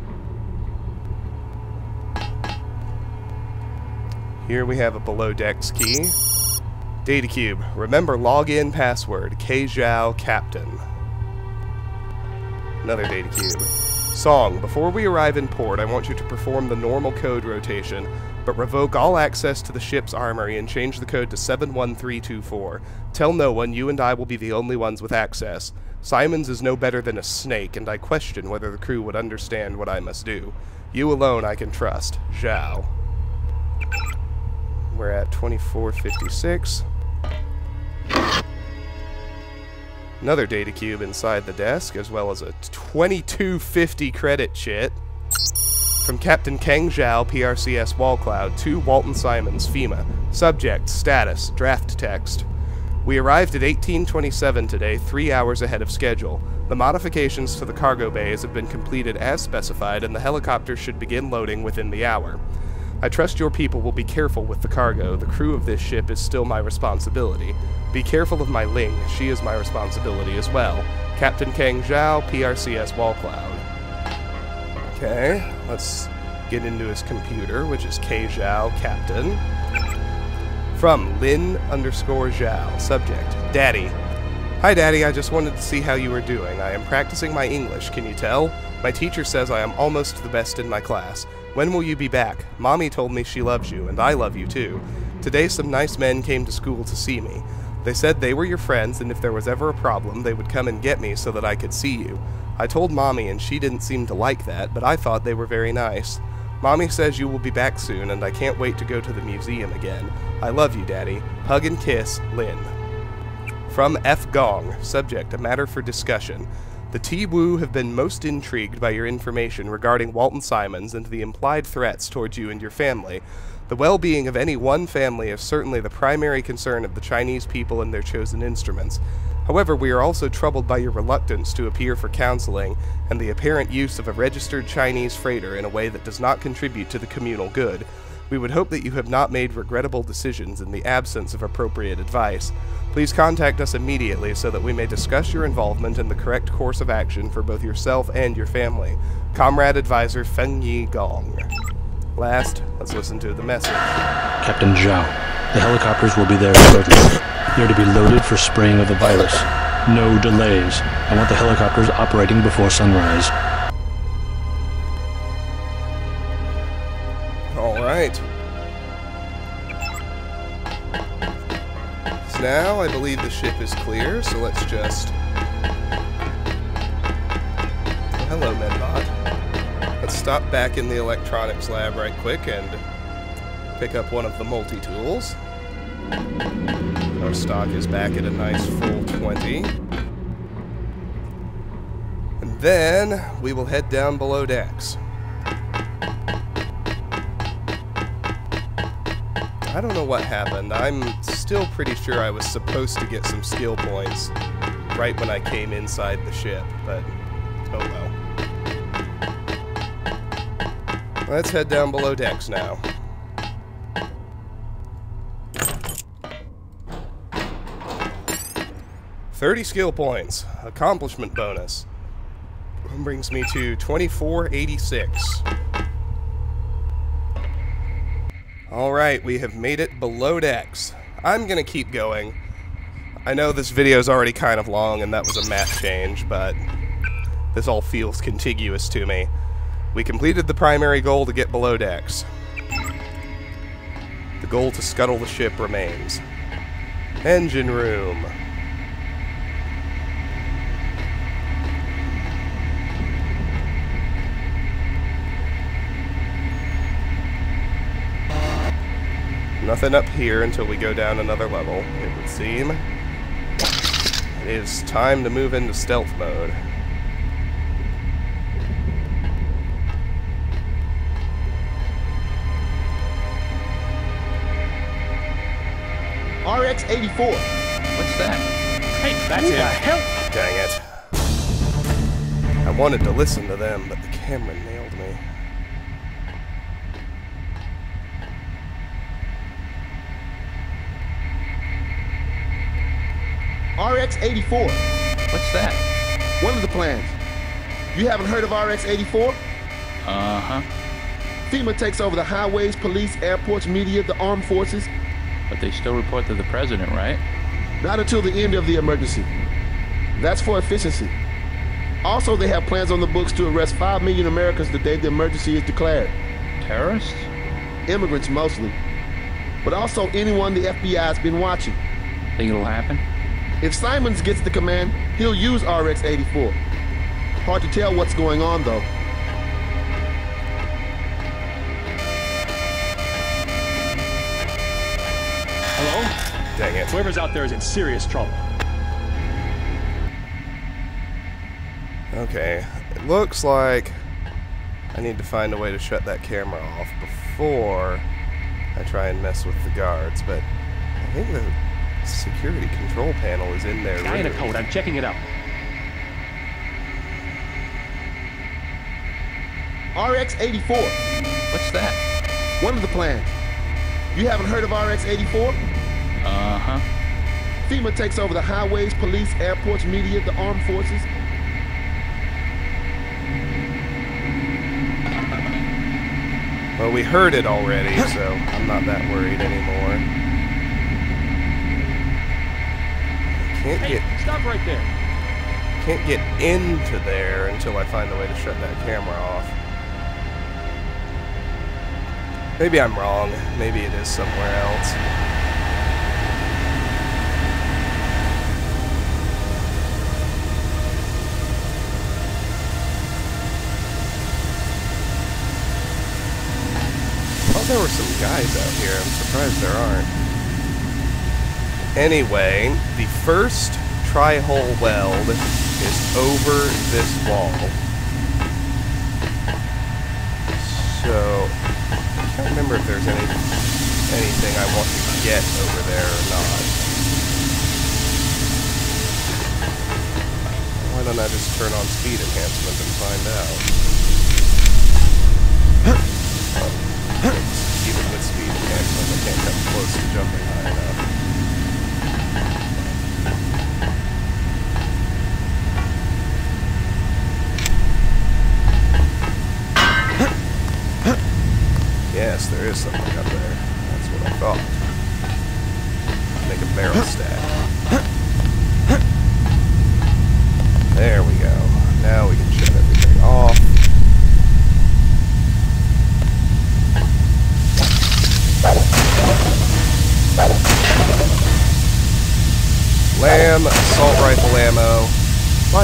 Here we have a below decks key. Data cube. Remember login password. K Zhao Captain. Another data cube. Song. Before we arrive in port, I want you to perform the normal code rotation, but revoke all access to the ship's armory and change the code to seven one three two four. Tell no one you and I will be the only ones with access. Simons is no better than a snake, and I question whether the crew would understand what I must do. You alone I can trust. Zhao. We're at twenty-four fifty-six. Another data cube inside the desk, as well as a twenty-two fifty credit chit. From Captain Kang Zhao, P R C S Wall Cloud, to Walton Simons, FEMA. Subject, status, draft text. We arrived at eighteen twenty-seven today, three hours ahead of schedule. The modifications to the cargo bays have been completed as specified, and the helicopters should begin loading within the hour. I trust your people will be careful with the cargo. The crew of this ship is still my responsibility. Be careful of my Ling. She is my responsibility as well. Captain Kang Zhao, P R C S Wall Cloud. Okay, let's get into his computer, which is K Zhao Captain. From Lin underscore Zhao. Subject, Daddy. Hi Daddy, I just wanted to see how you are doing. I am practicing my English, can you tell? My teacher says I am almost the best in my class. When will you be back? Mommy told me she loves you, and I love you too. Today some nice men came to school to see me. They said they were your friends, and if there was ever a problem, they would come and get me so that I could see you. I told Mommy, and she didn't seem to like that, but I thought they were very nice. Mommy says you will be back soon, and I can't wait to go to the museum again. I love you, Daddy. Hug and kiss, Lin. From F. Gong. Subject, a matter for discussion. The T-Woo have been most intrigued by your information regarding Walton Simons and the implied threats towards you and your family. The well-being of any one family is certainly the primary concern of the Chinese people and their chosen instruments. However, we are also troubled by your reluctance to appear for counseling and the apparent use of a registered Chinese freighter in a way that does not contribute to the communal good. We would hope that you have not made regrettable decisions in the absence of appropriate advice. Please contact us immediately so that we may discuss your involvement in the correct course of action for both yourself and your family. Comrade Advisor Feng Yi Gong. Last, let's listen to the message. Captain Zhao, the helicopters will be there shortly. They're to be loaded for spraying of the virus. No delays. I want the helicopters operating before sunrise. now, I believe the ship is clear, so let's just... Oh, hello, Medbot. Let's stop back in the electronics lab right quick and pick up one of the multi-tools. Our stock is back at a nice full twenty. And then we will head down below decks. I don't know what happened. I'm still pretty sure I was supposed to get some skill points right when I came inside the ship, but oh well. Let's head down below decks now. thirty skill points, accomplishment bonus. Brings me to twenty-four eighty-six. Alright, we have made it below decks. I'm gonna keep going. I know this video is already kind of long and that was a map change, but this all feels contiguous to me. We completed the primary goal to get below decks. The goal to scuttle the ship remains. Engine room. Nothing up here until we go down another level, it would seem. It is time to move into stealth mode. R X eighty-four. What's that? Hey, that's it. Hell? Dang it. I wanted to listen to them, but the camera nailed me. R X eighty-four. What's that? One of the plans. You haven't heard of R X eighty-four? Uh-huh. FEMA takes over the highways, police, airports, media, the armed forces. But they still report to the president, right? Not until the end of the emergency. That's for efficiency. Also, they have plans on the books to arrest five million Americans the day the emergency is declared. Terrorists? Immigrants mostly. But also anyone the F B I has been watching. Think it'll happen? If Simons gets the command, he'll use R X eighty-four. Hard to tell what's going on, though. Hello? Dang it. Whoever's out there is in serious trouble. Okay, it looks like I need to find a way to shut that camera off before I try and mess with the guards, but I think the security control panel is in there. Guy in a coat, I'm checking it out. R X eighty-four. What's that? One of the plans. You haven't heard of R X eighty-four? Uh-huh. FEMA takes over the highways, police, airports, media, the armed forces. Well, we heard it already, so I'm not that worried anymore. Can't Hey, get stop right there. can't get into there until I find a way to shut that camera off. Maybe I'm wrong. Maybe it is somewhere else. Oh, there were some guys out here. I'm surprised there aren't. Anyway, the first tri-hole weld is over this wall. So, I can't remember if there's any anything I want to get over there or not. Why don't I just turn on speed enhancement and find out? Even with speed enhancement, I can't come close to jumping high enough. Yes, there is something up there. That's what I thought. Make a barrel stack. There we go. Now we can shut everything off.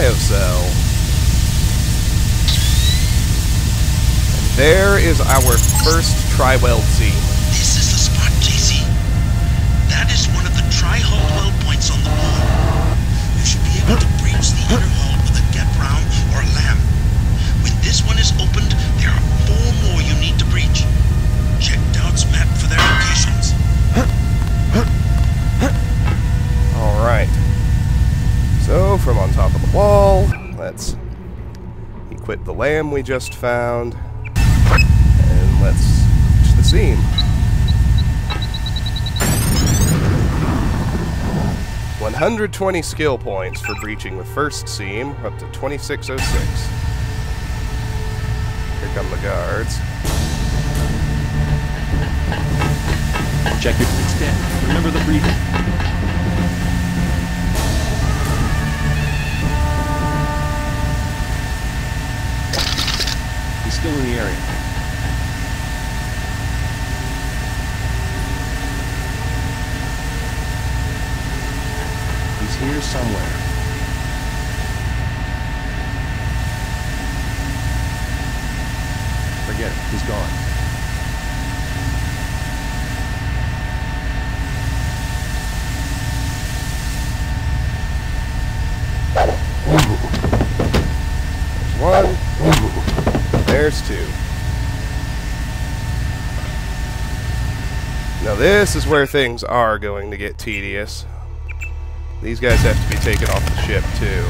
cryocell. And there is our first tri-weld seam. This is the spot, J C. That is one of the tri-hull weld points on the wall. You should be able to breach the inner hull with a get round or a lamp. When this one is opened, there are four more you need to breach. Check Doubt's map for their locations. Alright. So, from on top of the wall, let's equip the lamb we just found. And let's breach the seam. one hundred twenty skill points for breaching the first seam, up to twenty-six oh six. Here come the guards. Check your extent. Remember the briefing. He's still in the area. He's here somewhere. Forget it. He's gone. There's one. There's two. Now this is where things are going to get tedious. These guys have to be taken off the ship too.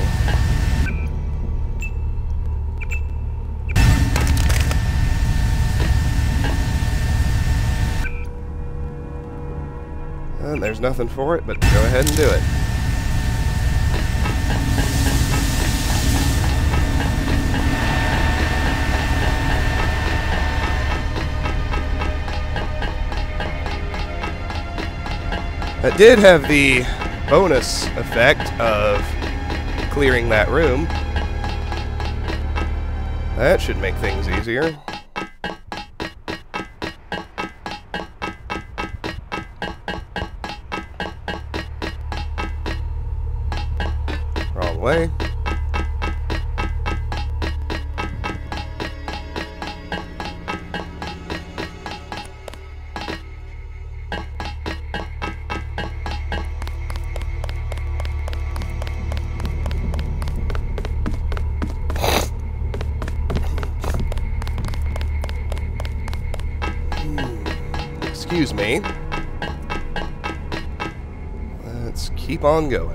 And there's nothing for it, but go ahead and do it. That did have the bonus effect of clearing that room. That should make things easier. Wrong way. Excuse me. Let's keep on going.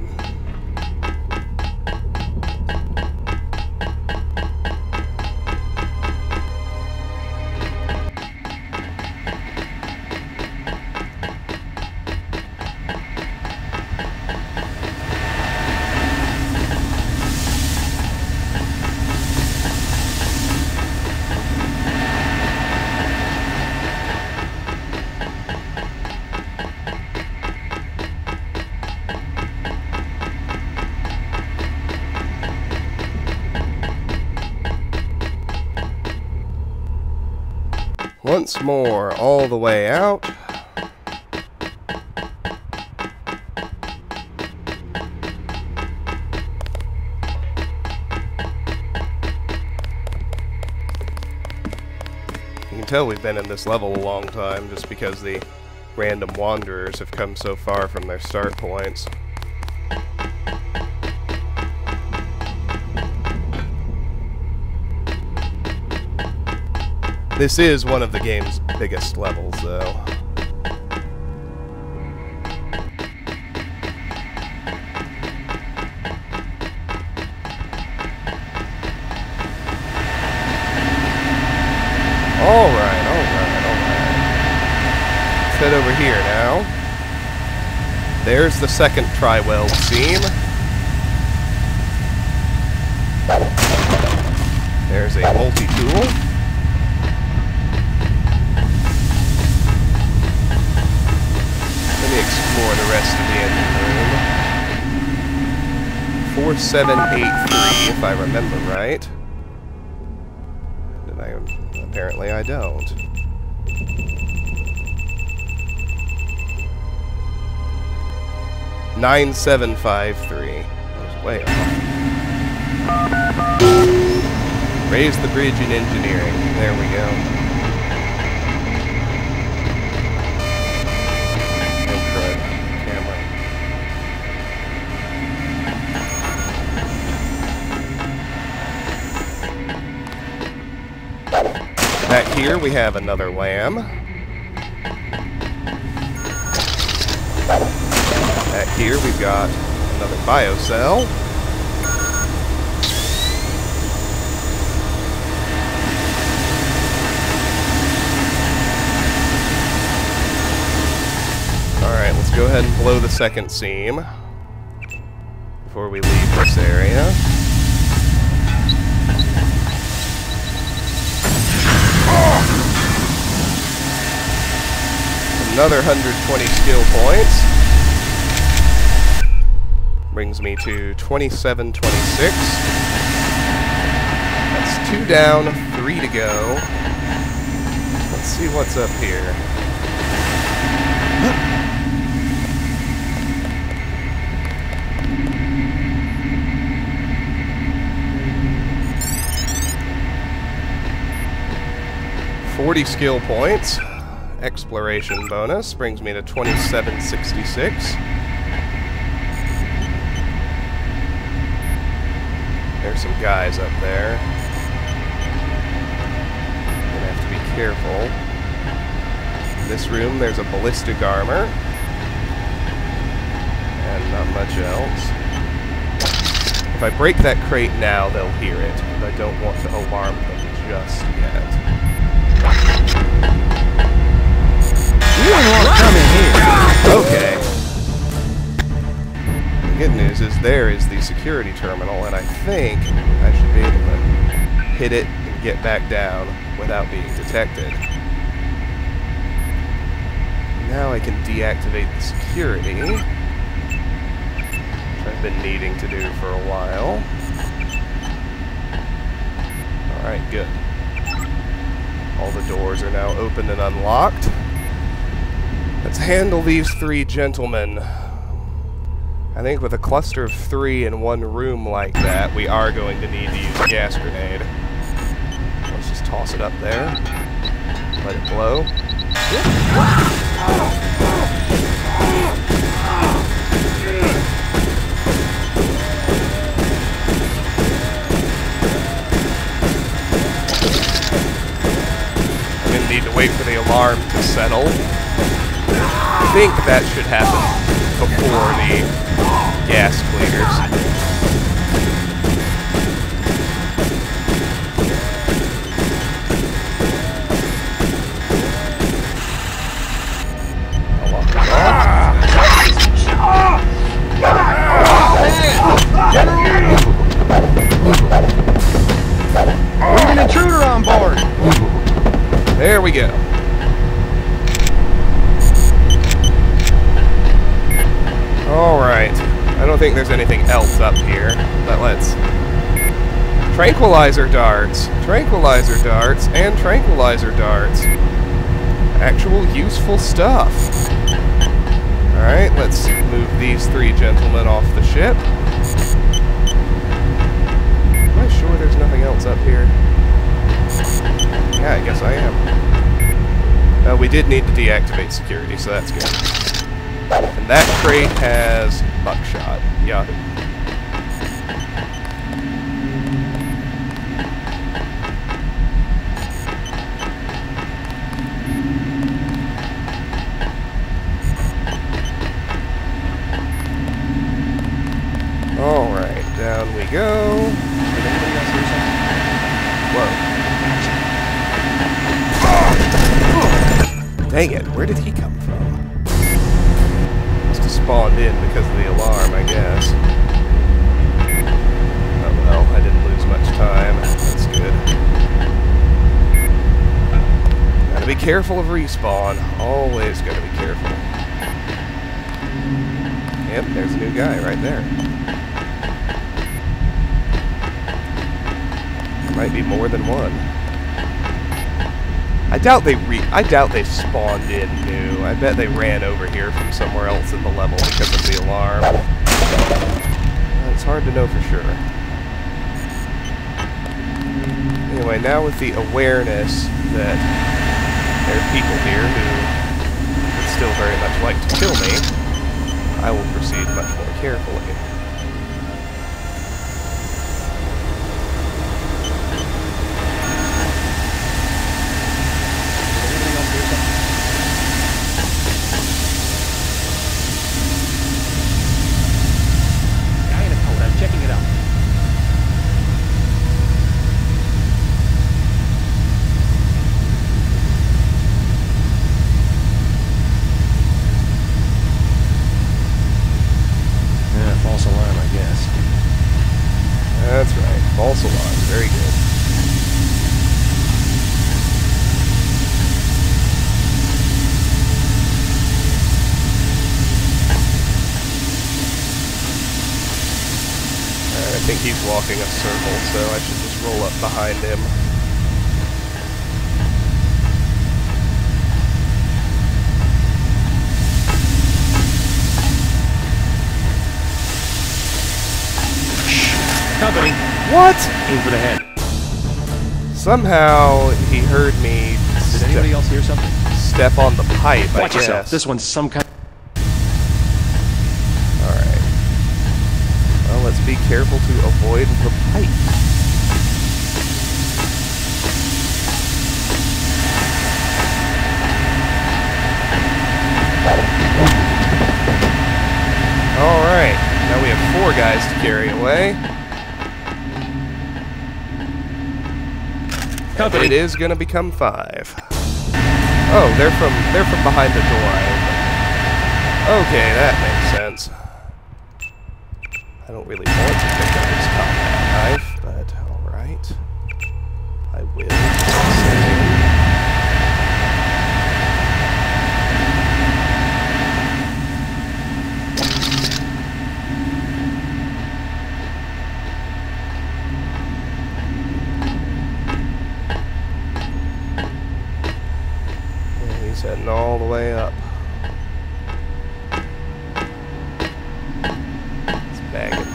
Once more, all the way out. You can tell we've been in this level a long time just because the random wanderers have come so far from their start points. This is one of the game's biggest levels, though. Alright, alright, alright. Let's head over here now. There's the second tri-weld seam. There's a multi-tool. Let me explore the rest of the engine room. four seven eight three, if I remember right. And I, apparently I don't. nine seven five three. I was way off. Raise the bridge in engineering. There we go. No crud. Camera. Back here we have another lamb. Back here we've got another biocell. Alright, let's go ahead and blow the second seam before we leave this area. Another one hundred twenty skill points. Brings me to twenty-seven twenty-six. That's two down, three to go. Let's see what's up here. forty skill points. Exploration bonus brings me to twenty-seven sixty-six. There's some guys up there. Gonna have to be careful. In this room there's a ballistic armor. And not much else. If I break that crate now, they'll hear it. And I don't want to alarm them just yet. You don't want to come in here. Okay. The good news is there is the security terminal, and I think I should be able to hit it and get back down without being detected. Now I can deactivate the security, which I've been needing to do for a while. Alright, good. All the doors are now open and unlocked. Let's handle these three gentlemen. I think with a cluster of three in one room like that, we are going to need to use a gas grenade. Let's just toss it up there. Let it blow. I'm gonna need to wait for the alarm to settle. I think that should happen before the gas clears. I'll lock it off. We have an intruder on board. There we go. Alright, I don't think there's anything else up here, but let's... Tranquilizer darts, tranquilizer darts, and tranquilizer darts. Actual useful stuff. Alright, let's move these three gentlemen off the ship. Am I sure there's nothing else up here? Yeah, I guess I am. Uh, we did need to deactivate security, so that's good. And that crate has buckshot. Yahoo. Alright, down we go. Did anybody else hear something? Whoa. Dang it, where did he come from? Spawned in because of the alarm, I guess. Oh well, I didn't lose much time. That's good. Gotta be careful of respawn. Always gotta be careful. Yep, there's a new guy right there. There might be more than one. I doubt they re I doubt they spawned in new. I bet they ran over here from somewhere else in the level because of the alarm. It's hard to know for sure. Anyway, now with the awareness that there are people here who would still very much like to kill me, I will proceed much more carefully. Guy in a coat, I'm checking it out. False alarm, I guess. That's right. False alarm. Very good. Alright, I think he's walking a circle, so I should just roll up behind him. Company. What? Aim for the head. Somehow he heard me. Did anybody else hear something? Step on the pipe, I Watch guess. yourself. This one's some kind. Alright. Well, let's be careful to avoid the pipe. Alright. Now we have four guys to carry away. Company. It is gonna become five. Oh, they're from they're from behind the door. I okay, that makes sense. I don't really want to pick up his combat knife, but alright. I will. Heading all the way up. Let's bag him.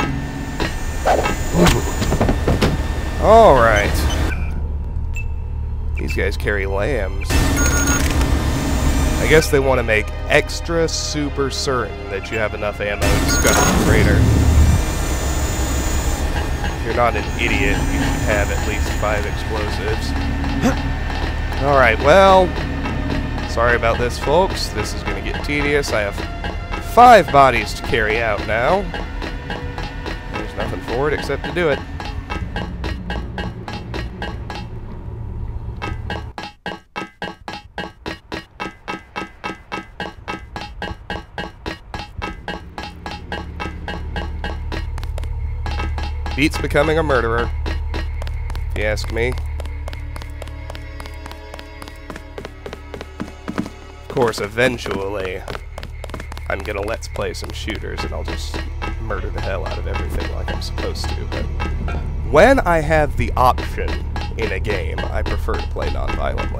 Alright. These guys carry lambs. I guess they want to make extra super certain that you have enough ammo to scuttle the freighter. If you're not an idiot, you should have at least five explosives. Alright, well... Sorry about this, folks. This is going to get tedious. I have five bodies to carry out now. There's nothing for it except to do it. Beats becoming a murderer, if you ask me. Of course, eventually, I'm gonna let's play some shooters and I'll just murder the hell out of everything like I'm supposed to, but when I have the option in a game, I prefer to play non-violently.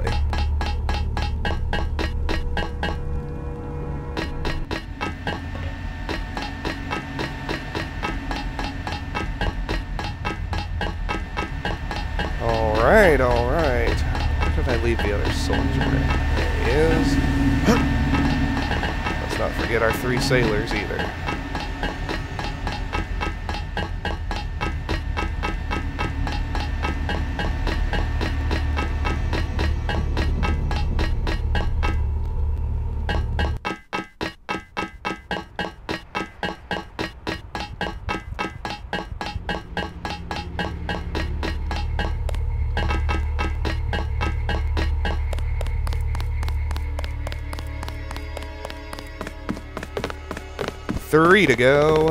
Alright, alright. Where did I leave the other soldier? There he is. Let's not forget our three sailors either. Three to go.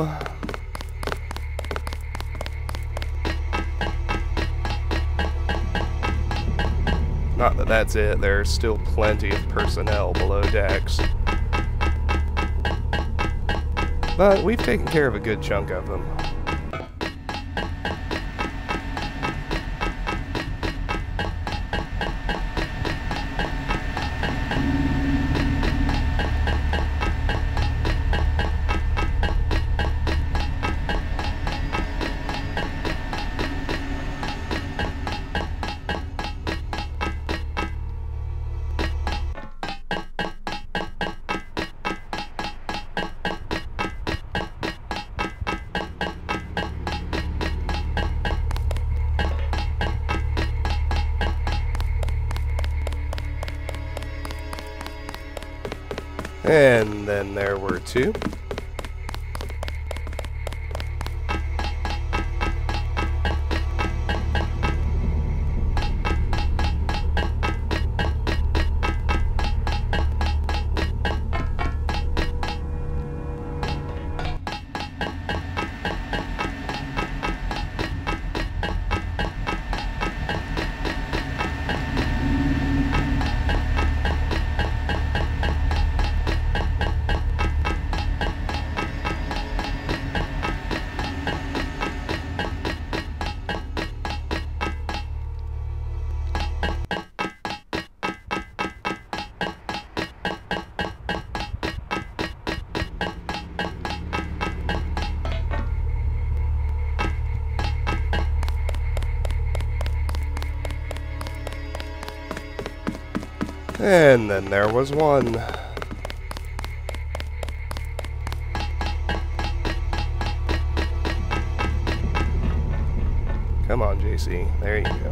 Not that that's it, there's still plenty of personnel below decks. But we've taken care of a good chunk of them. And then there were two. And then there was one. Come on, J C. There you go.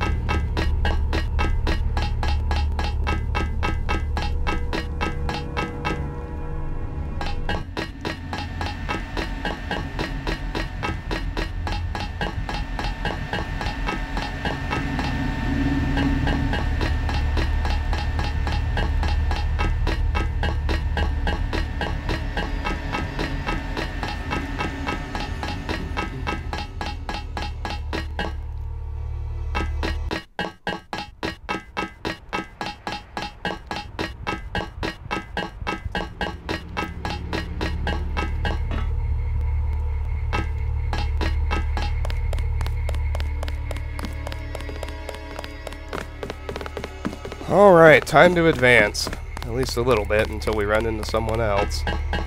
Alright, time to advance. At least a little bit until we run into someone else.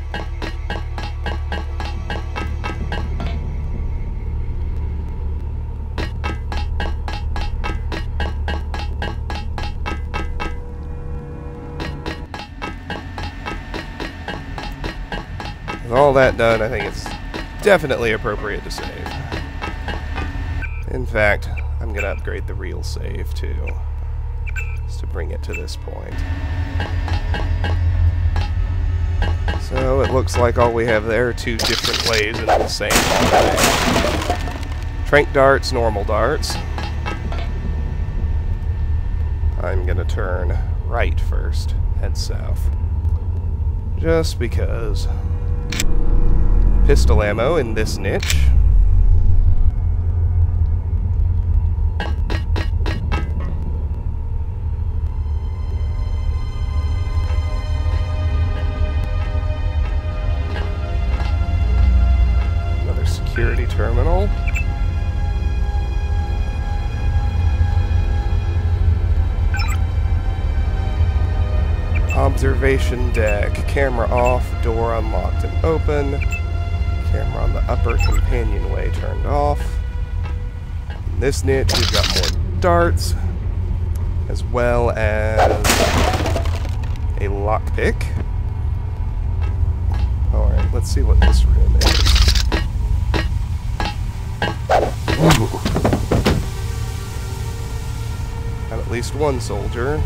With all that done, I think it's definitely appropriate to save. In fact, I'm going to upgrade the real save too, just to bring it to this point. So it looks like all we have there are two different ways into the same hallway. Trank darts, normal darts. I'm going to turn right first, head south. Just because. Pistol ammo in this niche. Another security terminal. Observation deck. Camera off, door unlocked and open. Camera on the upper companionway turned off. In this niche, we've got more darts, as well as a lockpick. Alright, let's see what this room is. Got at least one soldier.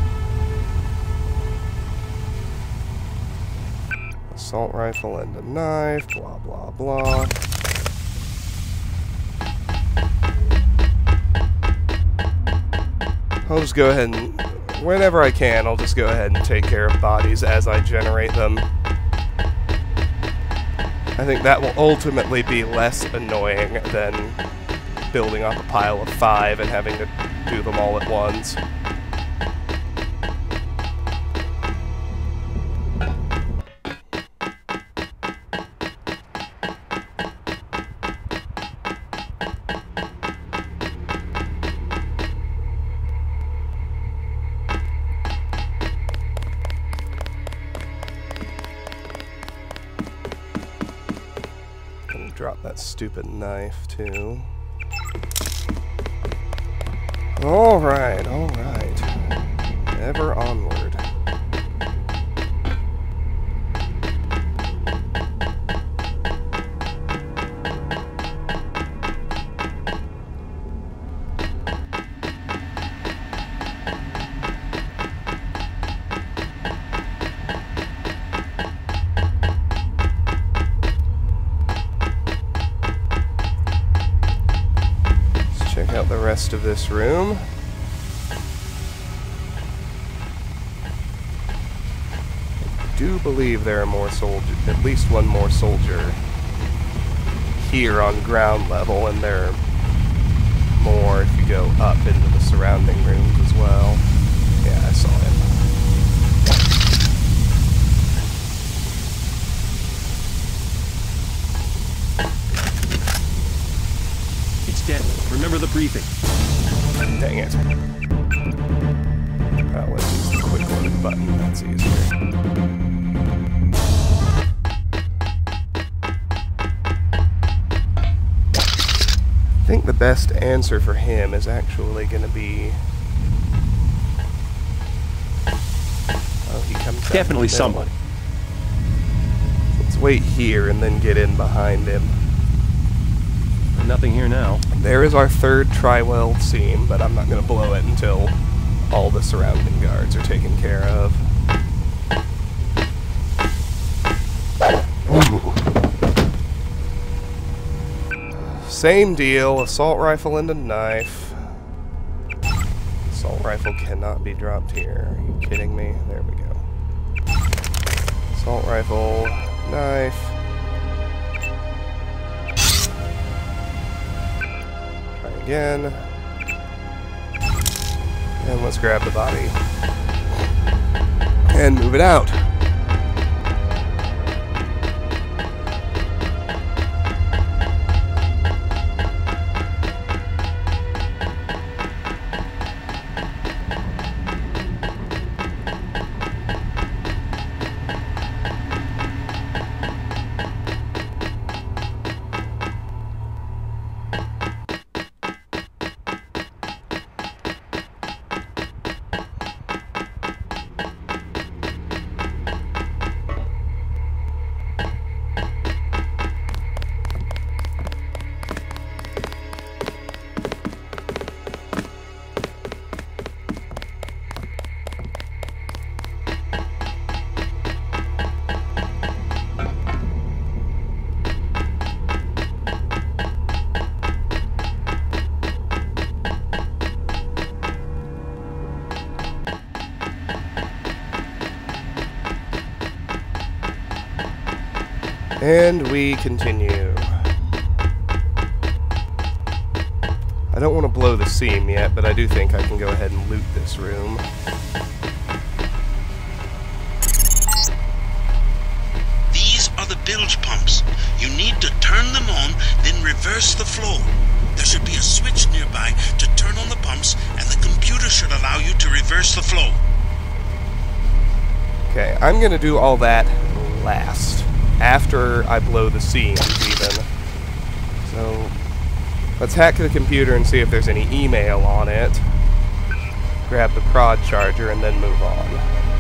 Assault rifle and a knife, blah, blah, blah. I'll just go ahead and, whenever I can, I'll just go ahead and take care of bodies as I generate them. I think that will ultimately be less annoying than building up a pile of five and having to do them all at once. Drop that stupid knife, too. Alright, alright. Ever onward. rest of this room. I do believe there are more soldiers, at least one more soldier here on ground level, and there are more if you go up into the surrounding rooms as well. Yeah, I saw him. It's dead. Remember the briefing. Dang it. Oh, let's use the quick load button. That's easier. I think the best answer for him is actually going to be... Oh, he comes down Definitely the middle. someone. Let's wait here and then get in behind him. Nothing here now. There is our third tri-weld seam, but I'm not going to blow it until all the surrounding guards are taken care of. Ooh. Same deal, assault rifle and a knife. Assault rifle cannot be dropped here. Are you kidding me? There we go. Assault rifle, knife. Again. And let's grab the body. And move it out. And we continue. I don't want to blow the seam yet, but I do think I can go ahead and loot this room. These are the bilge pumps. You need to turn them on, then reverse the flow. There should be a switch nearby to turn on the pumps, and the computer should allow you to reverse the flow. Okay, I'm going to do all that last. After I blow the seams, even. So, let's hack the computer and see if there's any email on it. Grab the prod charger and then move on.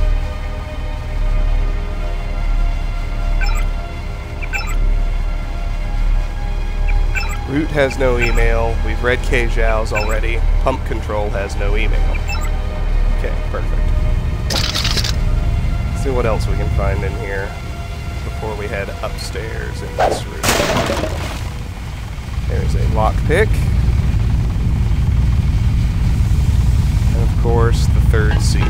Root has no email. We've read K Zhao's already. Pump control has no email. Okay, perfect. Let's see what else we can find in here before we head upstairs in this room. There's a lockpick. And of course, the third seam.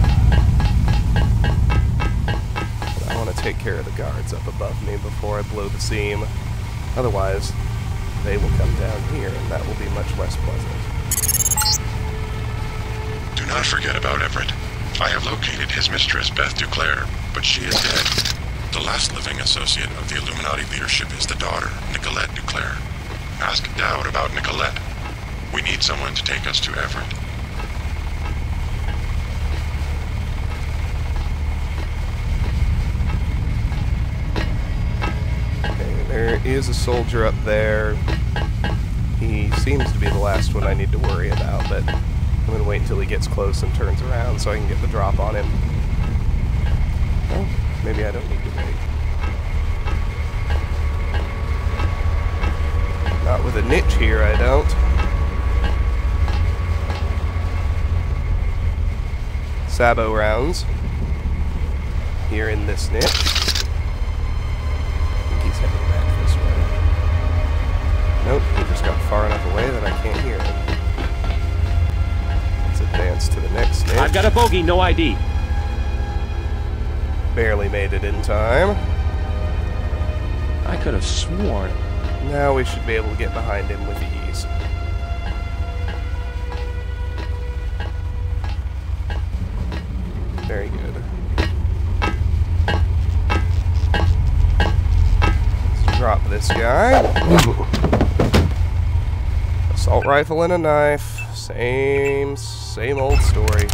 But I want to take care of the guards up above me before I blow the seam. Otherwise, they will come down here, and that will be much less pleasant. Do not forget about Everett. I have located his mistress, Beth Duclair, but she is dead. The last living associate of the Illuminati leadership is the daughter, Nicolette Duclair. Ask Dowd about Nicolette. We need someone to take us to Everett. Okay, there is a soldier up there. He seems to be the last one I need to worry about, but I'm going to wait until he gets close and turns around so I can get the drop on him. Well, maybe I don't need to wait. Not with a niche here, I don't. Sabo rounds. Here in this niche. I think he's heading back this way. Nope, he just got far enough away that I can't hear him. us to the next snitch. I've got a bogey, no I D. Barely made it in time. I could have sworn. Now we should be able to get behind him with ease. Very good. Let's drop this guy. Assault rifle and a knife. Same, same old story.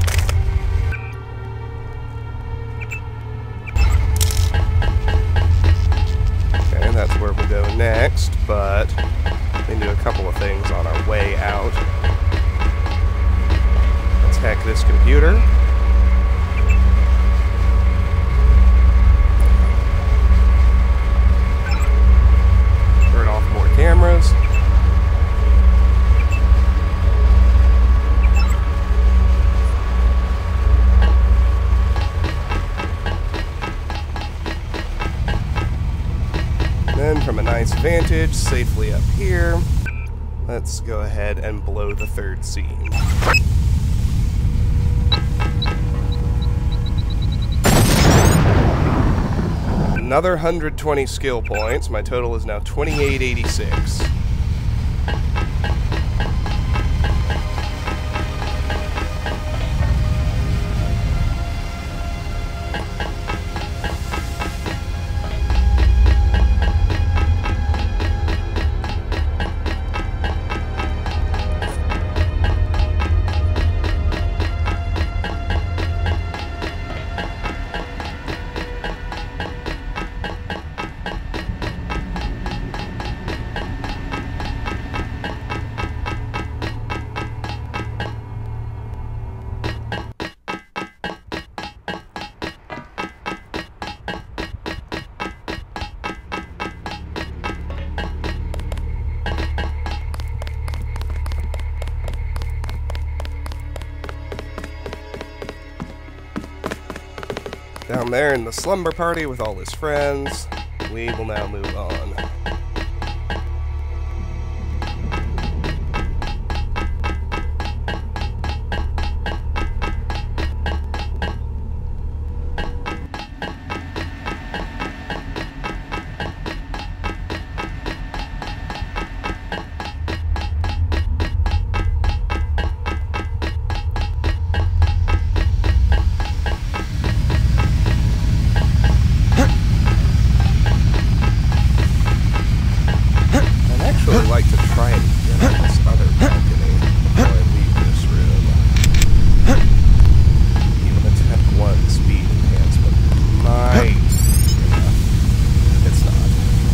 Okay, that's where we'll go next, but we can do a couple of things on our way out. Let's hack this computer. Turn off more cameras. Then from a nice vantage, safely up here, let's go ahead and blow the third scene. Another one hundred twenty skill points. My total is now twenty-eight eighty-six. Down there in the slumber party with all his friends, we will now move on. I'd like to try and get on this other balcony before I leave this room. Even a Tech one speed enhancement might be enough. It's not.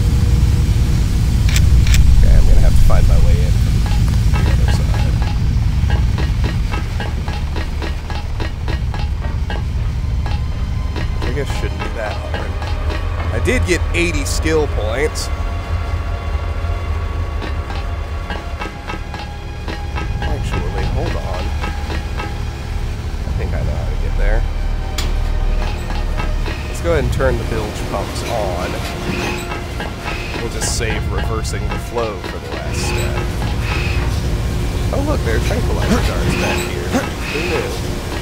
Okay, I'm gonna have to find my way in from the other side. Which I guess shouldn't be that hard. I did get eighty skill points. Hold on. I think I know how to get there. Let's go ahead and turn the bilge pumps on. We'll just save reversing the flow for the last step. Oh look, there are tranquilizer darts back here. Who knew?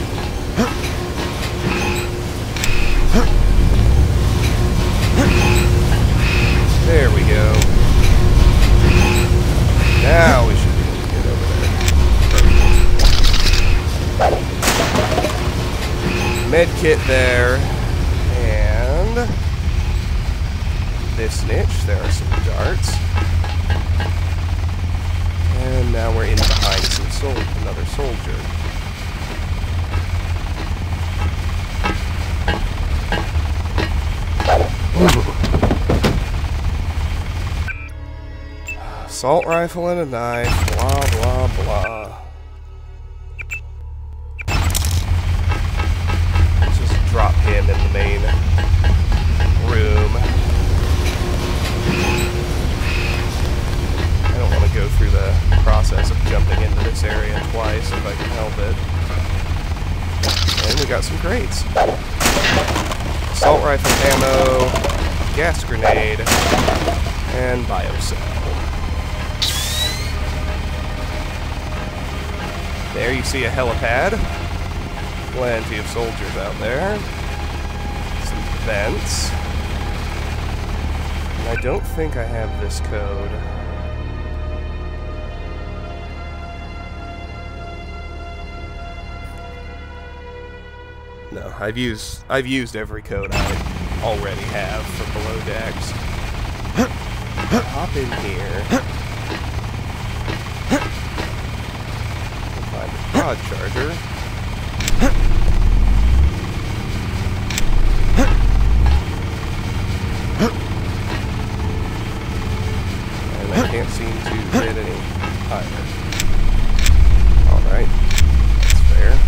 There we go. Now we should be able to get over there. Med kit there, and this niche, there are some darts, and now we're in behind some sol another soldier. Assault rifle and a knife, blah blah blah. Drop him in the main room. I don't want to go through the process of jumping into this area twice if I can help it. And we got some crates. Assault rifle ammo, gas grenade, and biocell. There you see a helipad. Plenty of soldiers out there. Some vents. And I don't think I have this code. No, I've used I've used every code I already have for below decks. Hop in here. Find a quad charger. And I can't seem to get any higher. Alright. That's fair.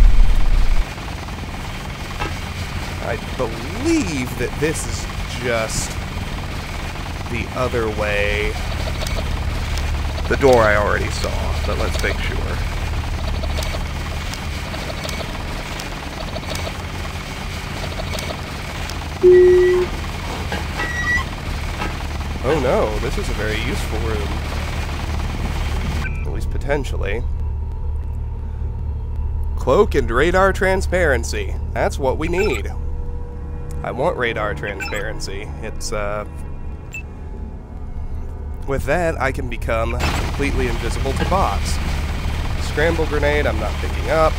I believe that this is just the other way. The door I already saw, but let's make sure. Oh no, this is a very useful room. At least potentially. Cloak and radar transparency. That's what we need. I want radar transparency. It's, uh... with that, I can become completely invisible to bots. Scramble grenade, I'm not picking up.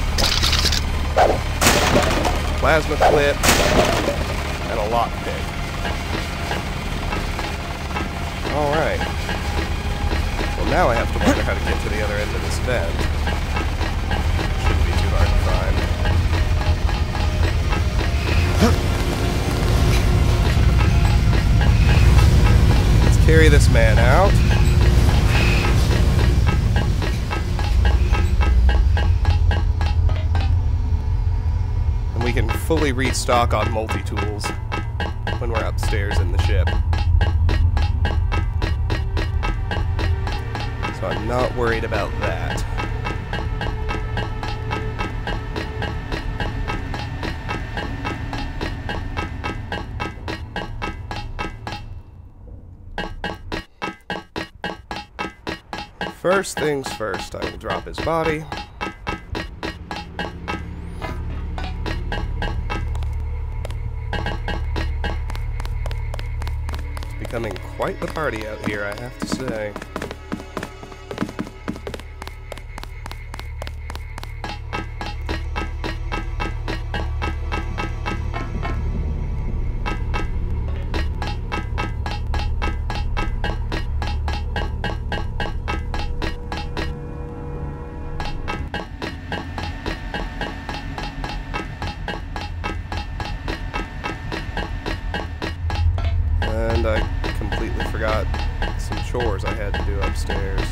Plasma clip. And a lockpick. Alright. Well, now I have to wonder how to get to the other end of this vent. Shouldn't be too hard to find. Let's carry this man out. And we can fully restock on multi-tools when we're upstairs in the ship. So I'm not worried about that. First things first, I will drop his body. It's becoming quite the party out here, I have to say. And I completely forgot some chores I had to do upstairs.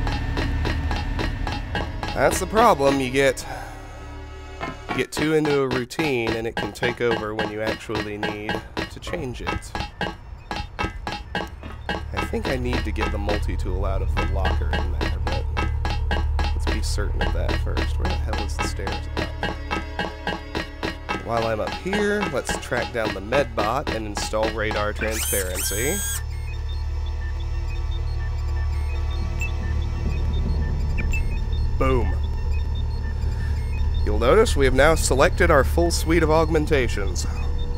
That's the problem, you get you get too into a routine and it can take over when you actually need to change it. I think I need to get the multi-tool out of the locker in there, but let's be certain of that first. Where the hell is the stairs up? While I'm up here, let's track down the medbot and install radar transparency. Boom. You'll notice we have now selected our full suite of augmentations.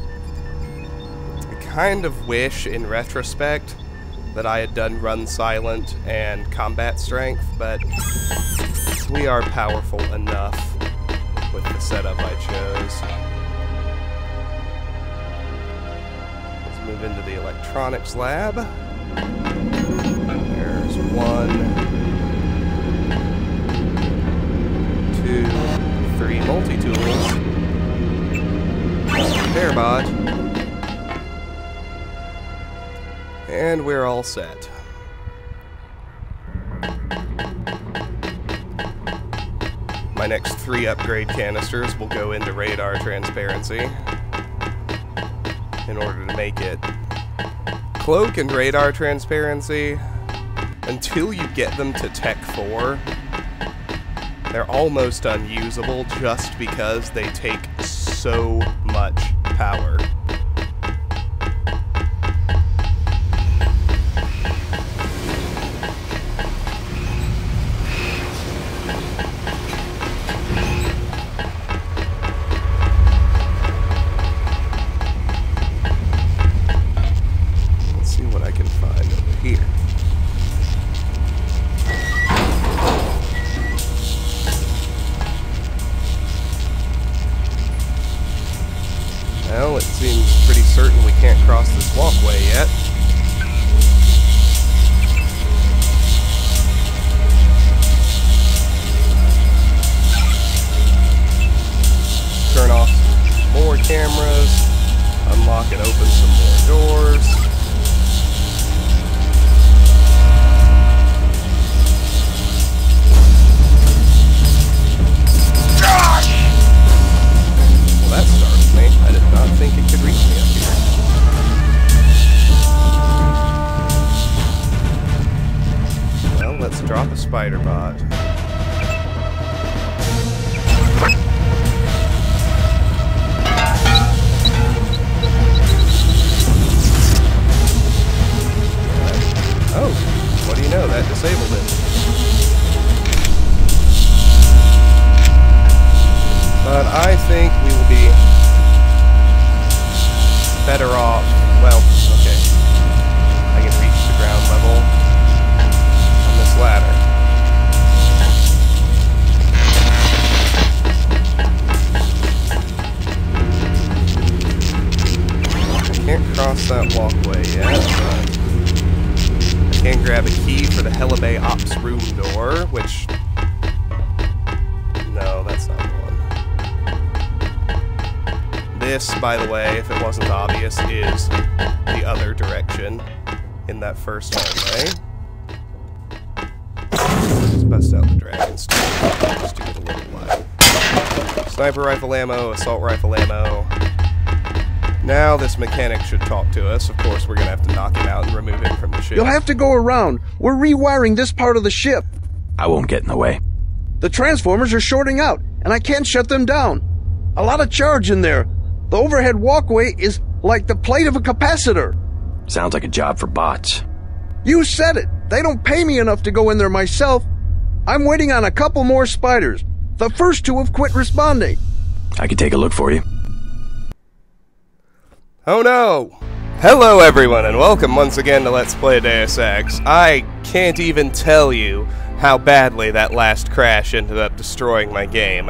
I kind of wish, in retrospect, that I had done Run Silent and Combat Strength, but we are powerful enough with the setup I chose. Move into the electronics lab. There's one, two, three multi-tools. Repair bot. And we're all set. My next three upgrade canisters will go into radar transparency in order to make it. Cloak and radar transparency, until you get them to Tech four, they're almost unusable just because they take so much power. Well, it seems pretty certain we can't cross this walkway yet. Turn off more cameras, unlock and open some more doors. Well, that startled me. I did not think it could reach me up here. Well, let's drop a spider bot. Oh, what do you know? That disabled it. But I think we will be better off. Well, okay. I can reach the ground level on this ladder. I can't cross that walkway yet, but I can grab a key for the Helibay Ops room door, which... No, that's not the one. This, by the way, if it wasn't obvious, is the other direction in that first hallway. Let's bust out the dragon stone just to get a little light. Sniper rifle ammo, assault rifle ammo. Now this mechanic should talk to us. Of course, we're gonna have to knock him out and remove him from the ship. You'll have to go around. We're rewiring this part of the ship. I won't get in the way. The transformers are shorting out, and I can't shut them down. A lot of charge in there. The overhead walkway is like the plate of a capacitor. Sounds like a job for bots. You said it. They don't pay me enough to go in there myself. I'm waiting on a couple more spiders. The first two have quit responding. I could take a look for you. Oh no! Hello everyone, and welcome once again to Let's Play Deus Ex. I can't even tell you how badly that last crash ended up destroying my game.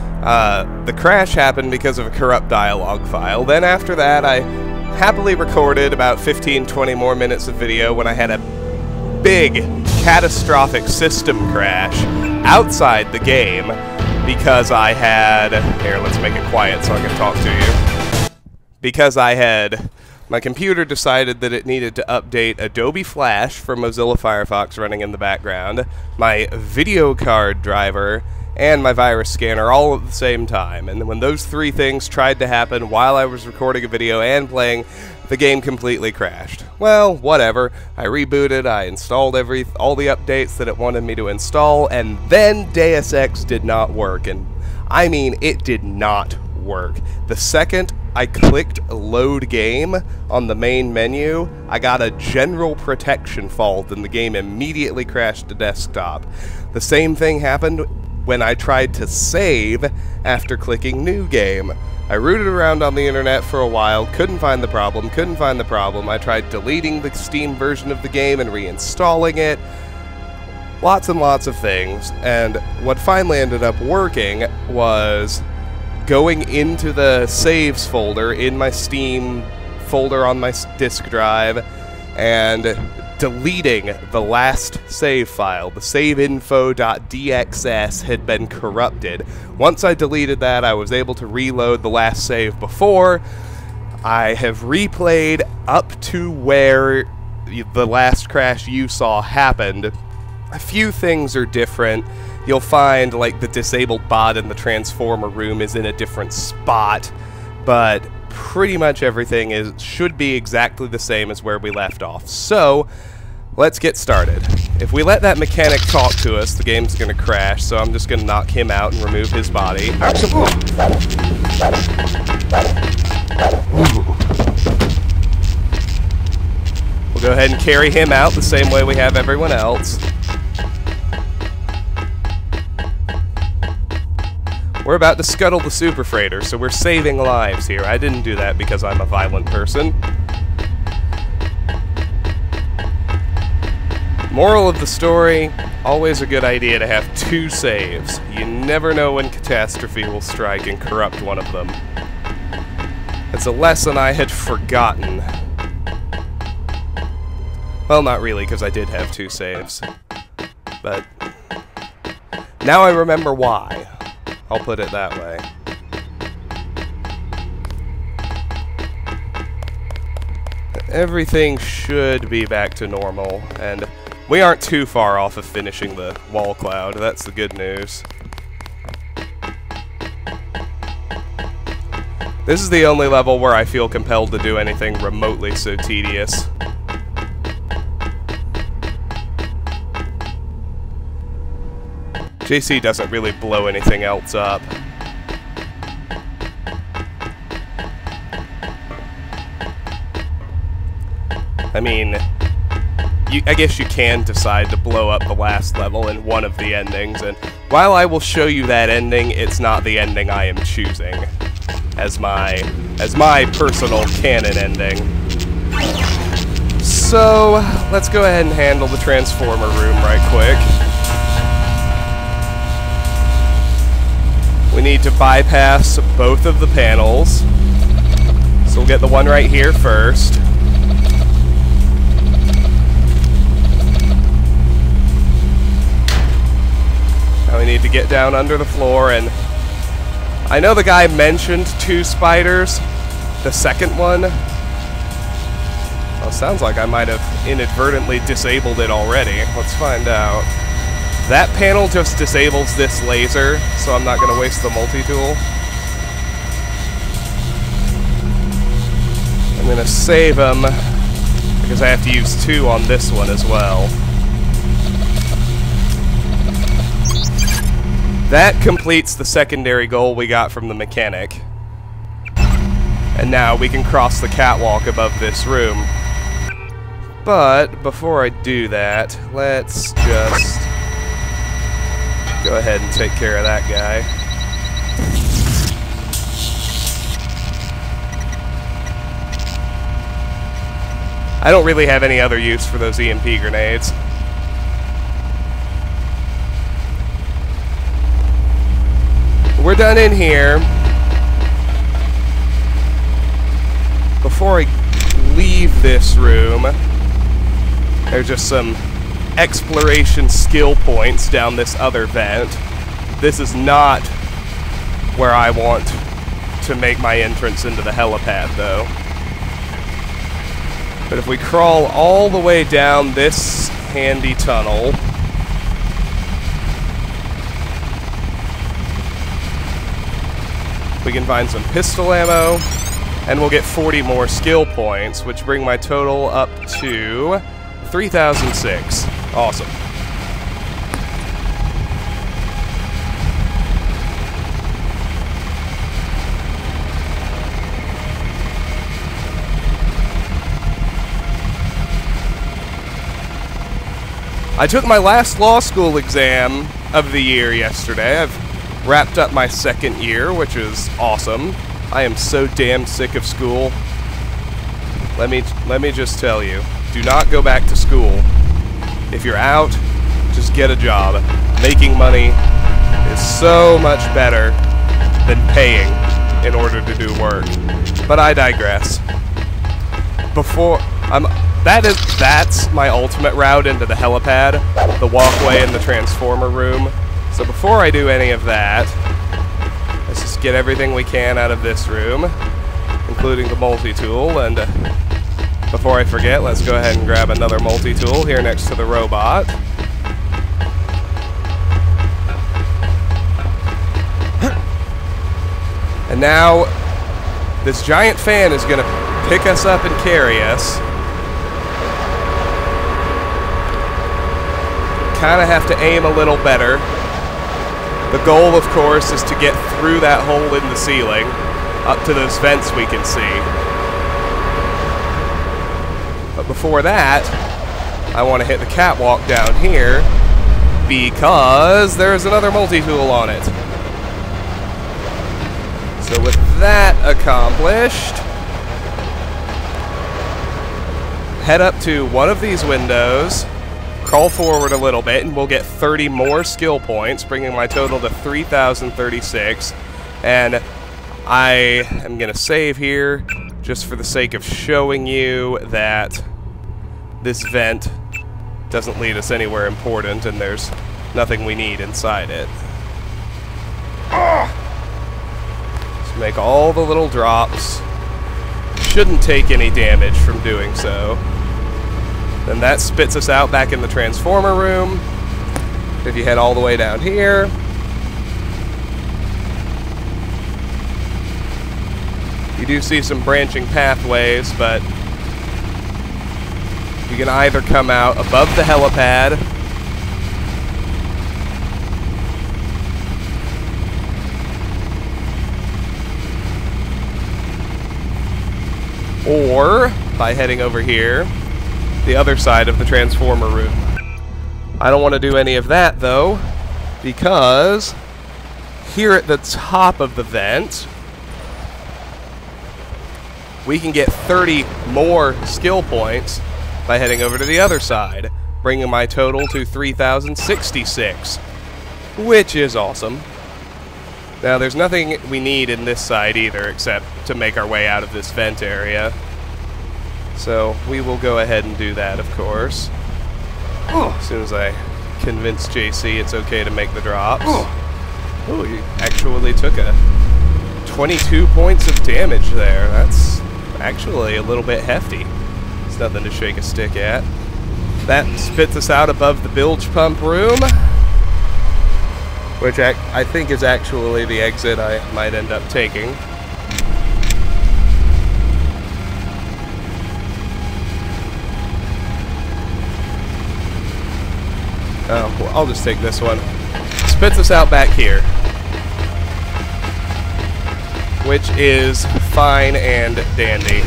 Uh, the crash happened because of a corrupt dialogue file. Then after that, I happily recorded about fifteen to twenty more minutes of video when I had a big, catastrophic system crash outside the game because I had... Here, let's make it quiet so I can talk to you. Because I had... My computer decided that it needed to update Adobe Flash for Mozilla Firefox running in the background, my video card driver, and my virus scanner all at the same time. And when those three things tried to happen while I was recording a video and playing, the game completely crashed. Well, whatever. I rebooted, I installed every all the updates that it wanted me to install, and then Deus Ex did not work. And I mean, it did not work. The second I clicked load game on the main menu, I got a general protection fault and the game immediately crashed to desktop. The same thing happened when I tried to save after clicking new game. I rooted around on the internet for a while, couldn't find the problem, couldn't find the problem. I tried deleting the Steam version of the game and reinstalling it. Lots and lots of things, and what finally ended up working was going into the saves folder in my Steam folder on my disk drive and deleting the last save file. The saveinfo dot d x s had been corrupted. Once I deleted that, I was able to reload the last save before. I have replayed up to where the last crash you saw happened. A few things are different. You'll find, like, the disabled bot in the transformer room is in a different spot, but pretty much everything is should be exactly the same as where we left off. So, let's get started. If we let that mechanic talk to us, the game's gonna crash, so I'm just gonna knock him out and remove his body. We'll go ahead and carry him out the same way we have everyone else. We're about to scuttle the superfreighter, so we're saving lives here. I didn't do that because I'm a violent person. Moral of the story, always a good idea to have two saves. You never know when catastrophe will strike and corrupt one of them. It's a lesson I had forgotten. Well, not really, because I did have two saves. But now I remember why. I'll put it that way. Everything should be back to normal, and we aren't too far off of finishing the wall cloud. That's the good news. This is the only level where I feel compelled to do anything remotely so tedious. J C doesn't really blow anything else up. I mean, you, I guess you can decide to blow up the last level in one of the endings, and while I will show you that ending, it's not the ending I am choosing as my as my personal canon ending. So, let's go ahead and handle the transformer room right quick. We need to bypass both of the panels. So we'll get the one right here first. Now we need to get down under the floor, and I know the guy mentioned two spiders. The second one, well, sounds like I might have inadvertently disabled it already. Let's find out. That panel just disables this laser, so I'm not going to waste the multi-tool. I'm going to save them, because I have to use two on this one as well. That completes the secondary goal we got from the mechanic. And now we can cross the catwalk above this room. But before I do that, let's just go ahead and take care of that guy. I don't really have any other use for those E M P grenades. We're done in here. Before I leave this room, there's just some exploration skill points down this other vent. This is not where I want to make my entrance into the helipad, though. But if we crawl all the way down this handy tunnel, we can find some pistol ammo, and we'll get forty more skill points, which bring my total up to three thousand six. Awesome. I took my last law school exam of the year yesterday. I've wrapped up my second year, which is awesome. I am so damn sick of school. Let me let me just tell you, do not go back to school. If you're out, just get a job. Making money is so much better than paying in order to do work. But I digress. Before I'm that is that's my ultimate route into the helipad, the walkway in the transformer room. So before I do any of that, let's just get everything we can out of this room, including the multi-tool, and uh, before I forget, let's go ahead and grab another multi-tool here next to the robot. And now, this giant fan is going to pick us up and carry us. Kind of have to aim a little better. The goal, of course, is to get through that hole in the ceiling, up to those vents we can see. But before that, I want to hit the catwalk down here, because there's another multi-tool on it. So with that accomplished, head up to one of these windows, crawl forward a little bit, and we'll get thirty more skill points, bringing my total to three thousand thirty-six. And I am going to save here just for the sake of showing you that this vent doesn't lead us anywhere important and there's nothing we need inside it. Just make all the little drops. Shouldn't take any damage from doing so. Then that spits us out back in the transformer room. If you head all the way down here, you do see some branching pathways, but you can either come out above the helipad or by heading over here, the other side of the transformer room. I don't want to do any of that though, because here at the top of the vent, we can get thirty more skill points by heading over to the other side, bringing my total to three thousand sixty-six, which is awesome. Now, there's nothing we need in this side either, except to make our way out of this vent area. So, we will go ahead and do that, of course. As soon as I convince J C it's okay to make the drops. Oh, he actually took a twenty-two points of damage there. That's actually a little bit hefty. It's nothing to shake a stick at. That spits us out above the bilge pump room, which I, I think is actually the exit I might end up taking. Oh, well, I'll just take this one. Spits us out back here, which is fine and dandy.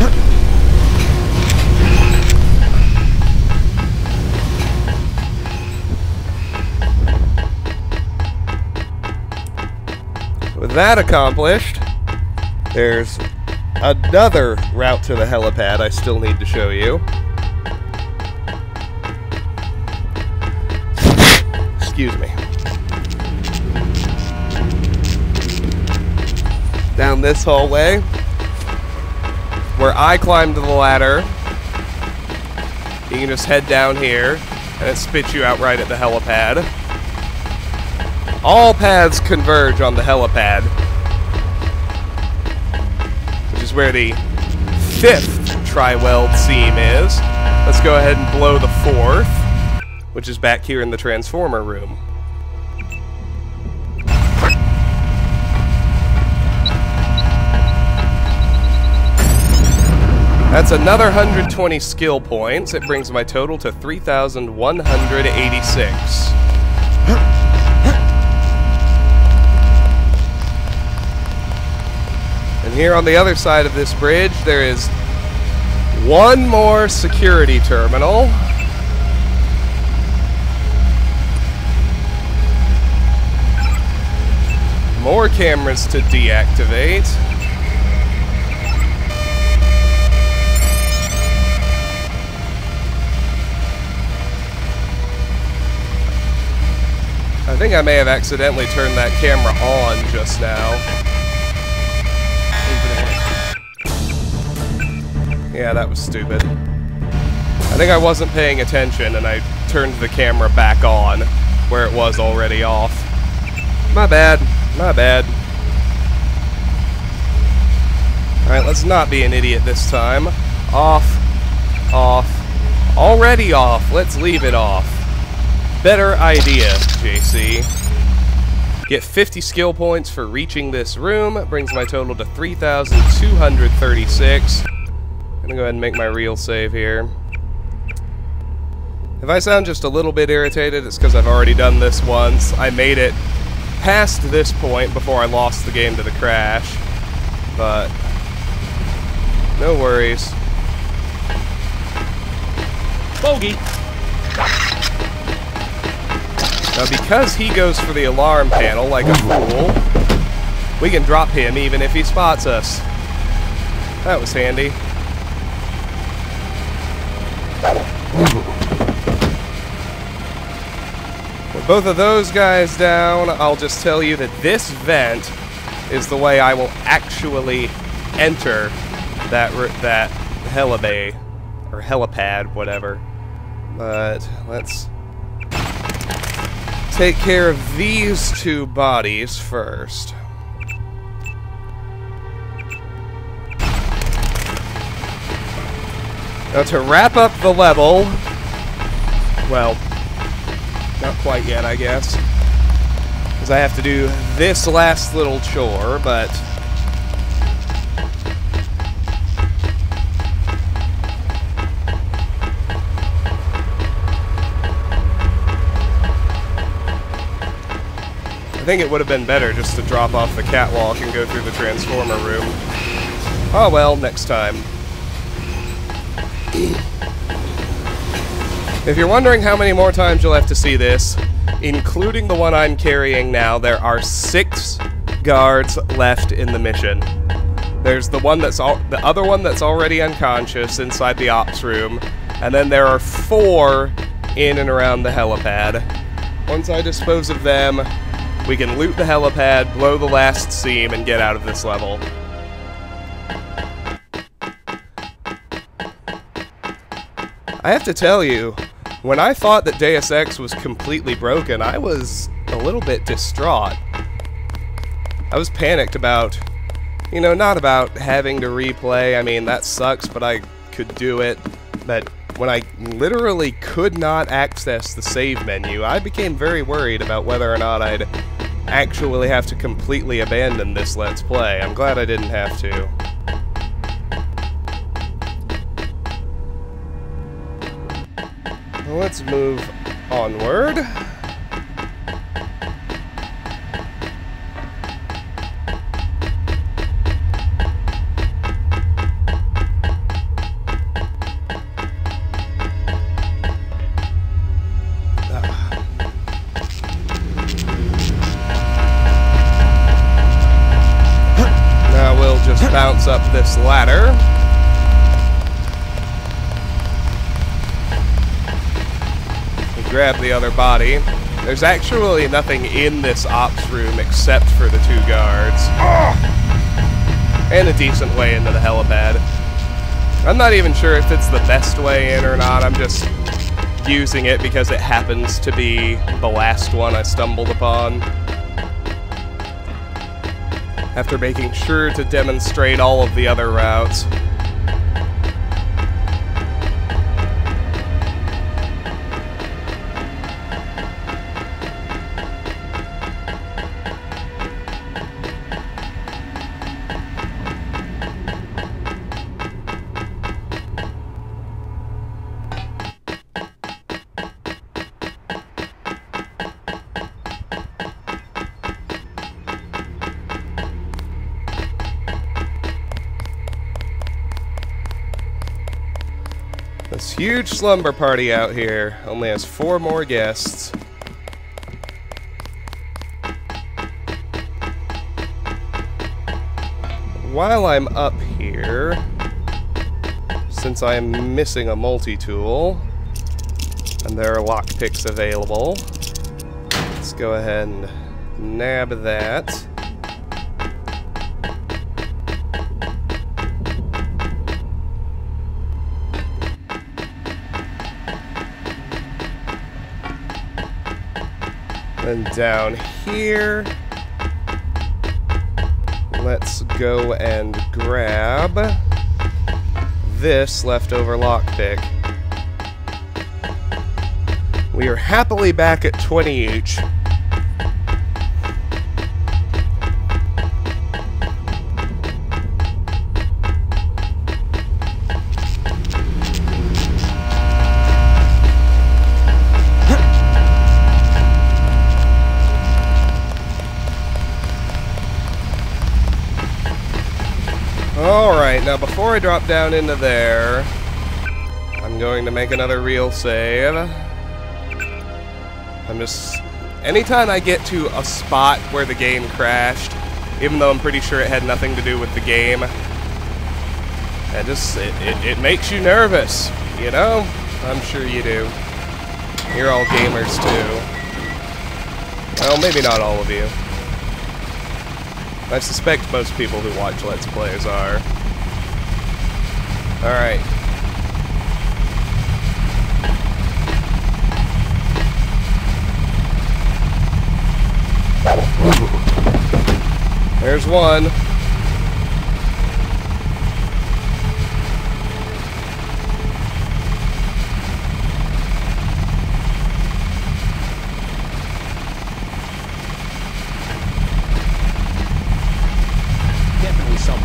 With that accomplished, there's another route to the helipad I still need to show you. Excuse me. Down this hallway, where I climbed the ladder, you can just head down here, and it spits you out right at the helipad. All paths converge on the helipad, which is where the fifth tri-weld seam is. Let's go ahead and blow the fourth, which is back here in the transformer room. That's another one hundred twenty skill points. It brings my total to three thousand one hundred eighty-six. And here on the other side of this bridge, there is one more security terminal. More cameras to deactivate. I think I may have accidentally turned that camera on just now. Yeah, that was stupid. I think I wasn't paying attention and I turned the camera back on where it was already off. My bad. My bad. Alright, let's not be an idiot this time. Off. Off. Already off. Let's leave it off. Better idea, J C. Get fifty skill points for reaching this room. It brings my total to three thousand two hundred thirty-six. I'm gonna go ahead and make my real save here. If I sound just a little bit irritated, it's because I've already done this once. I made it past this point before I lost the game to the crash. But no worries. Bogey! Now, because he goes for the alarm panel like a fool, we can drop him even if he spots us. That was handy. With both of those guys down, I'll just tell you that this vent is the way I will actually enter that r that helibay or helipad, whatever. But let's take care of these two bodies first. Now to wrap up the level, well, not quite yet, I guess, because I have to do this last little chore, but I think it would have been better just to drop off the catwalk and go through the transformer room. Oh well, next time. If you're wondering how many more times you'll have to see this, including the one I'm carrying now, there are six guards left in the mission. There's the one that's all, the other one that's already unconscious inside the ops room, and then there are four in and around the helipad. Once I dispose of them, we can loot the helipad, blow the last seam, and get out of this level. I have to tell you, when I thought that Deus Ex was completely broken, I was a little bit distraught. I was panicked about, you know, not about having to replay, I mean, that sucks, but I could do it. But when I literally could not access the save menu, I became very worried about whether or not I'd actually have to completely abandon this Let's Play. I'm glad I didn't have to. Well, let's move onward. Now we'll just bounce up this ladder. Grab the other body. There's actually nothing in this ops room except for the two guards. And a decent way into the helipad. I'm not even sure if it's the best way in or not. I'm just using it because it happens to be the last one I stumbled upon. After making sure to demonstrate all of the other routes. This huge slumber party out here only has four more guests. While I'm up here, since I'm missing a multi-tool, and there are lockpicks available, let's go ahead and nab that. Then down here, let's go and grab this leftover lockpick. We are happily back at twenty each. Alright, now before I drop down into there, I'm going to make another real save. I'm just... Anytime I get to a spot where the game crashed, even though I'm pretty sure it had nothing to do with the game, it just... It, it, it makes you nervous, you know? I'm sure you do. You're all gamers too. Well, maybe not all of you. I suspect most people who watch Let's Plays are. Alright. There's one. Definitely someone.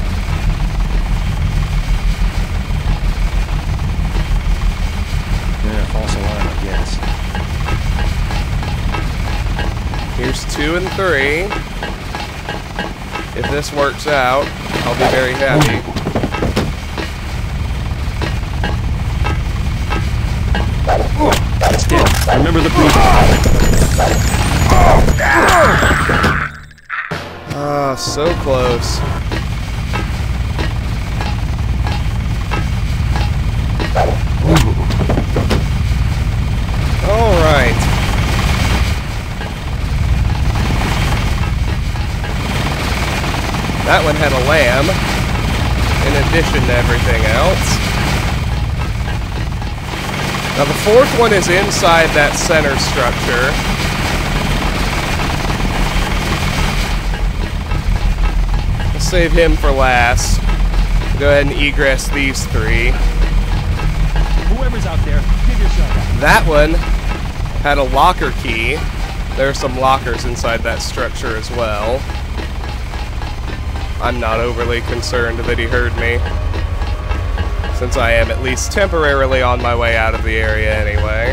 Yeah, false alarm, I guess. Here's two and three. If this works out, I'll be very happy. It's dead. Remember the breathing. Ah, so close. All right. That one had a lamb, in addition to everything else. Now the fourth one is inside that center structure. I'll save him for last. Go ahead and egress these three. Whoever's out there, give yourself up. That one had a locker key. There are some lockers inside that structure as well. I'm not overly concerned that he heard me, since I am at least temporarily on my way out of the area anyway.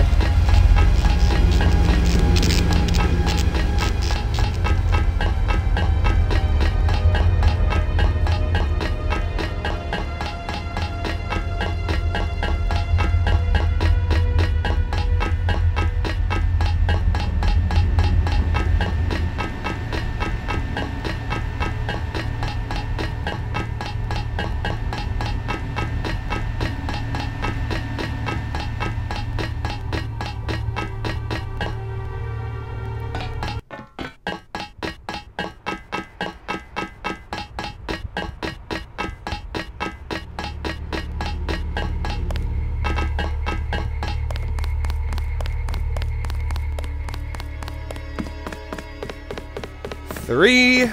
Three.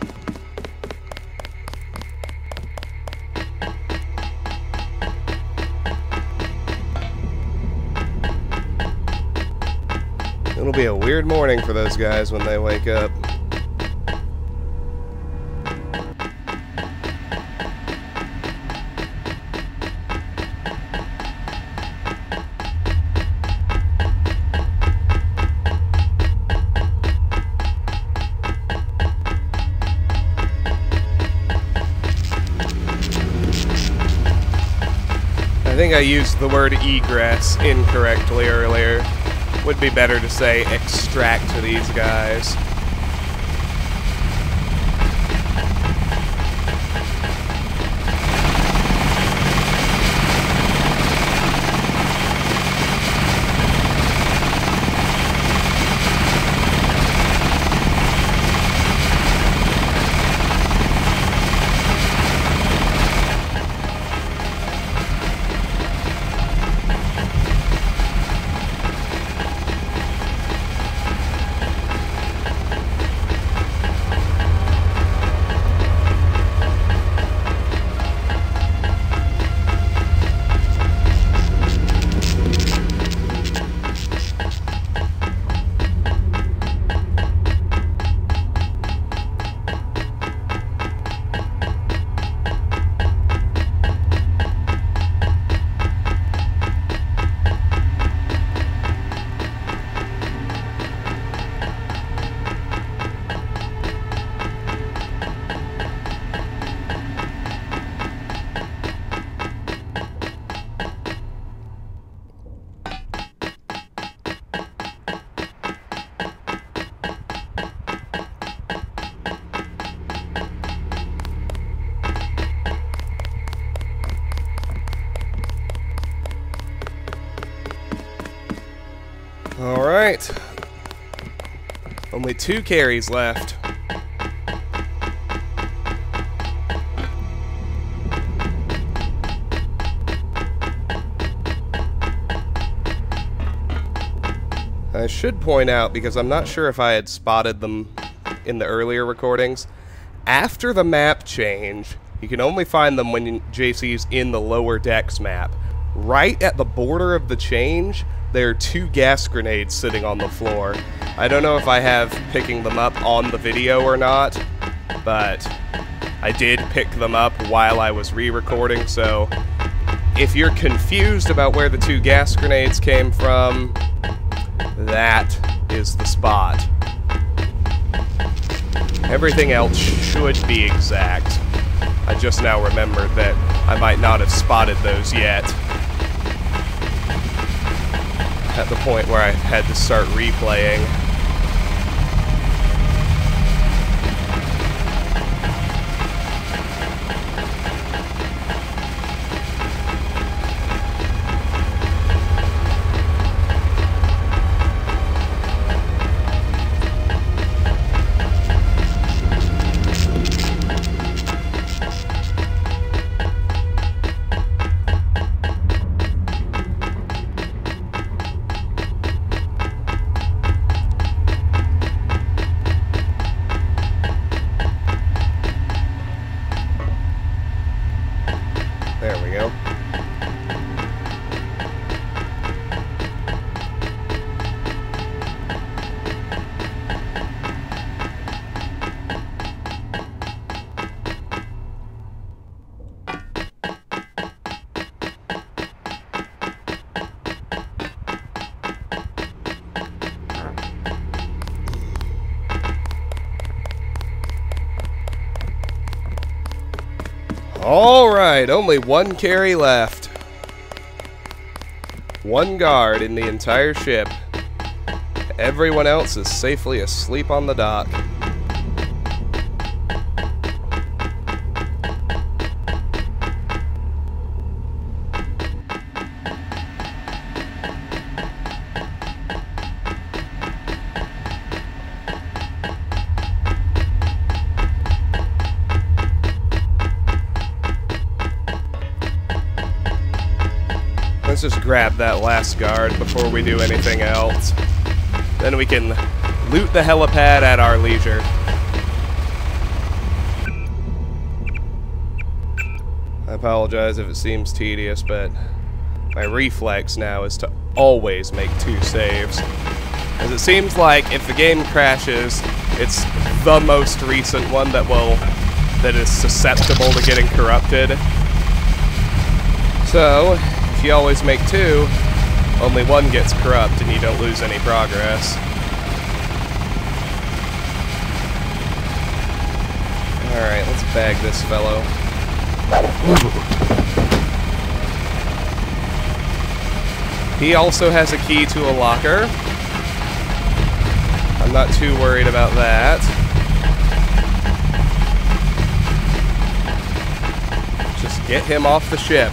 It'll be a weird morning for those guys when they wake up. I think I used the word egress incorrectly earlier. Would be better to say extract to these guys. Alright. Only two carries left. I should point out, because I'm not sure if I had spotted them in the earlier recordings, after the map change, you can only find them when J C's in the lower decks map. Right at the border of the change, there are two gas grenades sitting on the floor. I don't know if I have picking them up on the video or not, but I did pick them up while I was re-recording, so if you're confused about where the two gas grenades came from, that is the spot. Everything else should be exact. I just now remembered that I might not have spotted those yet. At the point where I had to start replaying. There we go. Alright, only one carry left. One guard in the entire ship. Everyone else is safely asleep on the dock. Let's just grab that last guard before we do anything else. Then we can loot the helipad at our leisure. I apologize if it seems tedious, but my reflex now is to always make two saves. As it seems like if the game crashes, it's the most recent one that will that is susceptible to getting corrupted. So if you always make two, only one gets corrupt and you don't lose any progress. Alright, let's bag this fellow. He also has a key to a locker. I'm not too worried about that. Just get him off the ship.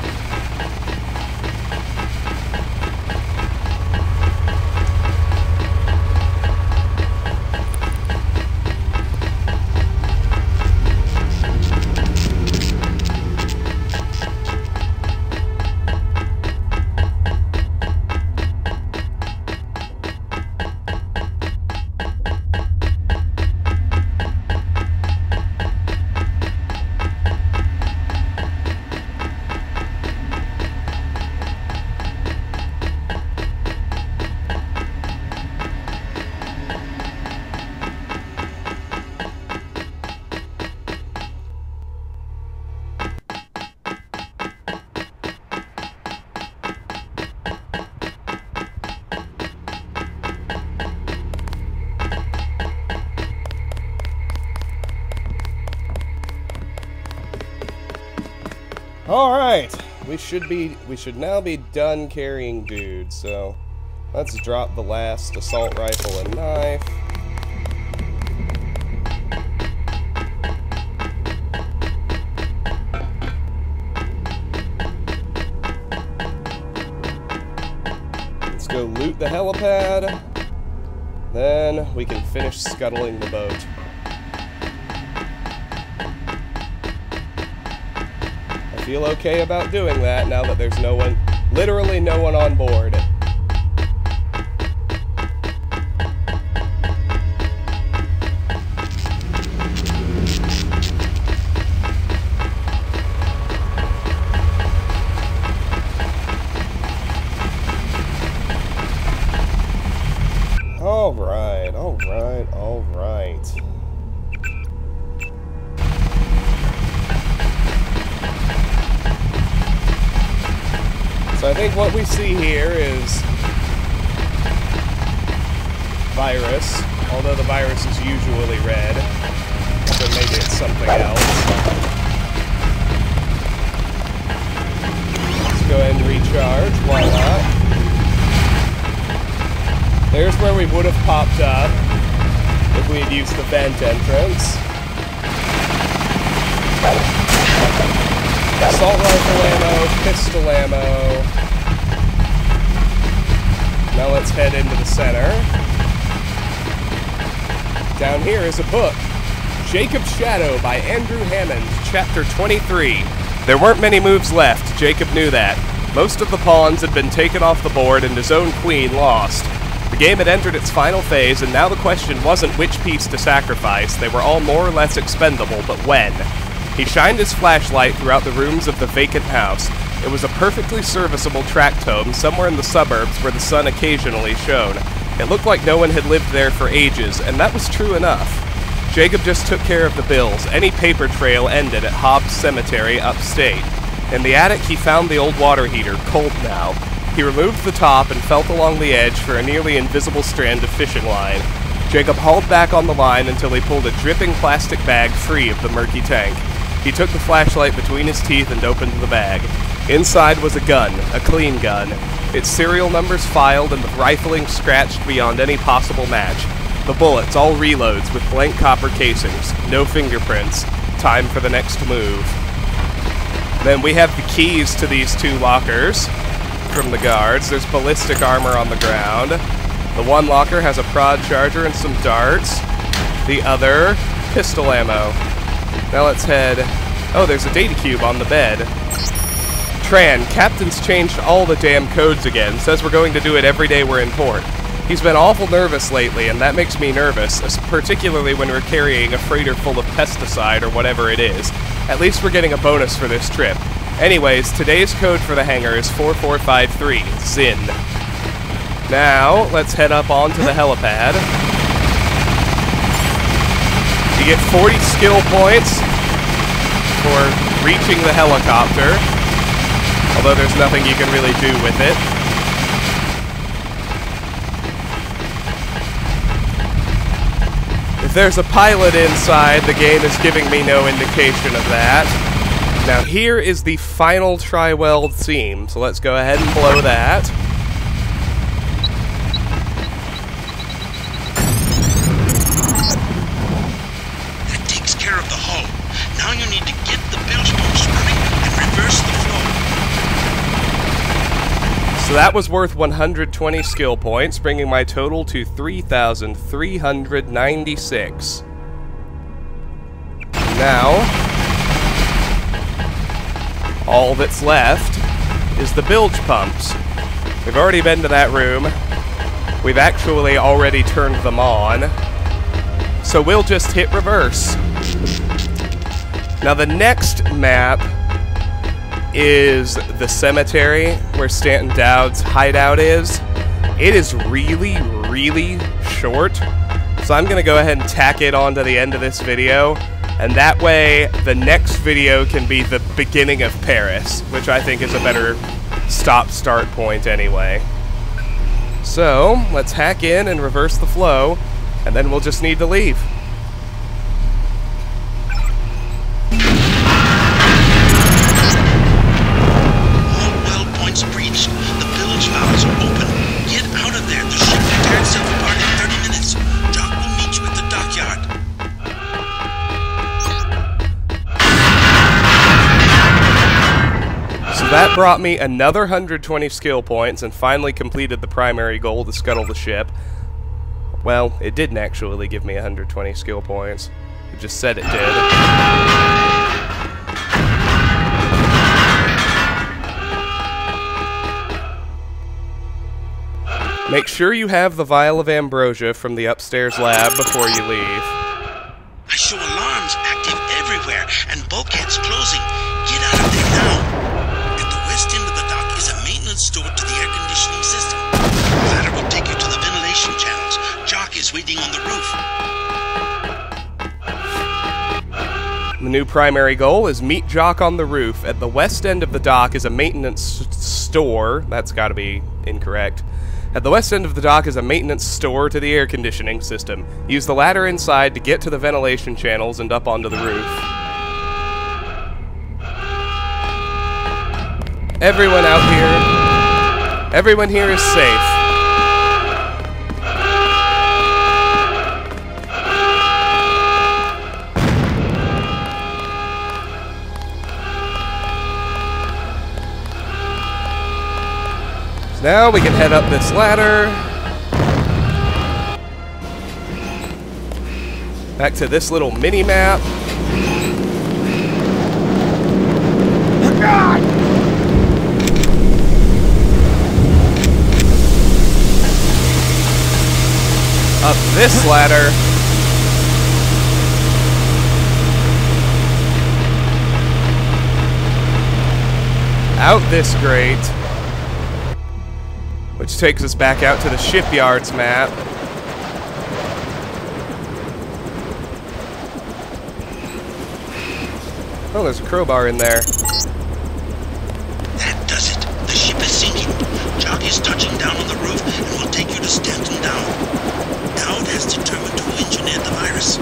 Alright, we should be we should now be done carrying dudes, so let's drop the last assault rifle and knife. Let's go loot the helipad. Then we can finish scuttling the boat. I feel okay about doing that now that there's no one, literally no one on board. So I think what we see here is virus, although the virus is usually red, so maybe it's something else. Let's go ahead and recharge, why not? There's where we would have popped up if we had used the vent entrance. Assault rifle ammo, pistol ammo. Now let's head into the center. Down here is a book. Jacob's Shadow by Andrew Hammond, Chapter twenty-three. There weren't many moves left, Jacob knew that. Most of the pawns had been taken off the board and his own queen lost. The game had entered its final phase, and now the question wasn't which piece to sacrifice. They were all more or less expendable, but when? He shined his flashlight throughout the rooms of the vacant house. It was a perfectly serviceable tract home somewhere in the suburbs where the sun occasionally shone. It looked like no one had lived there for ages, and that was true enough. Jacob just took care of the bills. Any paper trail ended at Hobbs Cemetery upstate. In the attic, he found the old water heater, cold now. He removed the top and felt along the edge for a nearly invisible strand of fishing line. Jacob hauled back on the line until he pulled a dripping plastic bag free of the murky tank. He took the flashlight between his teeth and opened the bag. Inside was a gun, a clean gun. Its serial numbers filed and the rifling scratched beyond any possible match. The bullets, all reloads with blank copper casings. No fingerprints. Time for the next move. Then we have the keys to these two lockers from the guards. There's ballistic armor on the ground. The one locker has a prod charger and some darts. The other, pistol ammo. Now let's head... Oh, there's a data cube on the bed. Tran, Captain's changed all the damn codes again. Says we're going to do it every day we're in port. He's been awful nervous lately, and that makes me nervous, particularly when we're carrying a freighter full of pesticide or whatever it is. At least we're getting a bonus for this trip. Anyways, today's code for the hangar is four four five three, Zin. Now, let's head up onto the helipad. You get forty skill points for reaching the helicopter, although there's nothing you can really do with it. If there's a pilot inside, the game is giving me no indication of that. Now here is the final tri-weld seam, so let's go ahead and blow that. That takes care of the hull. Now you need to get the bilge pumps running and reverse the flow. So that was worth one hundred twenty skill points, bringing my total to three thousand three hundred ninety-six. Now, all that's left is the bilge pumps. We've already been to that room. We've actually already turned them on. So we'll just hit reverse. Now the next map is the cemetery where Stanton Dowd's hideout is. It is really, really short. So I'm gonna go ahead and tack it onto the end of this video. And that way, the next video can be the beginning of Paris, which I think is a better stop-start point anyway. So, let's hack in and reverse the flow, and then we'll just need to leave. All well points breached. The bilge valves are open. Get out of there. The ship will tear itself apart in thirty minutes. Jock will meet you at the dockyard. So that brought me another one hundred twenty skill points and finally completed the primary goal to scuttle the ship. Well, it didn't actually give me one hundred twenty skill points. It just said it did. Make sure you have the vial of ambrosia from the upstairs lab before you leave. I show alarms active everywhere and bulkheads closing. Get out of there now. At the west end of the dock is a maintenance door to the air conditioning system. The ladder will take you to the ventilation channels. Jock is waiting on the roof. The new primary goal is meet Jock on the roof. At the west end of the dock is a maintenance s- store. That's gotta be incorrect. At the west end of the dock is a maintenance store to the air conditioning system. Use the ladder inside to get to the ventilation channels and up onto the roof. Everyone out here, everyone here is safe. So now we can head up this ladder. Back to this little mini-map. Up this ladder. Out this grate. Which takes us back out to the shipyards map. Oh, there's a crowbar in there. That does it. The ship is sinking. Jock is touching down on the roof and will take you to Stanton Down. Dowd has determined who engineered the virus.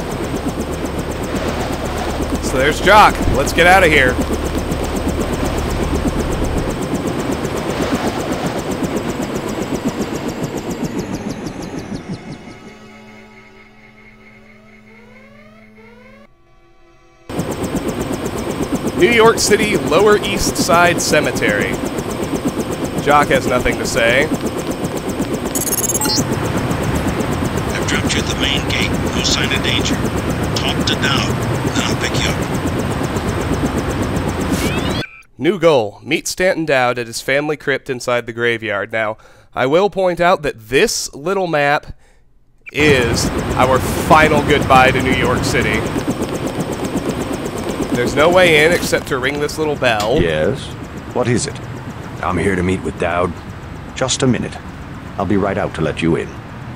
So there's Jock. Let's get out of here. New York City Lower East Side Cemetery. Jock has nothing to say. I've dropped you at the main gate. No sign of danger. Talk to Dowd, then I'll pick you up. New goal. Meet Stanton Dowd at his family crypt inside the graveyard. Now, I will point out that this little map is our final goodbye to New York City. There's no way in except to ring this little bell. Yes? What is it? I'm here to meet with Dowd. Just a minute. I'll be right out to let you in.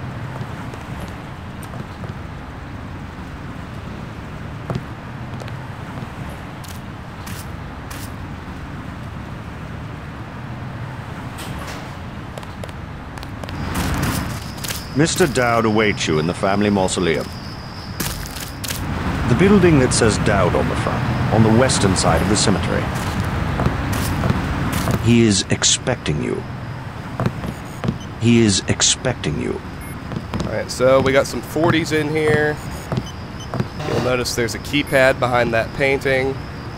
Mister Dowd awaits you in the family mausoleum. The building that says Dowd on the front, on the western side of the cemetery. He is expecting you. He is expecting you. Alright, so we got some forties in here. You'll notice there's a keypad behind that painting.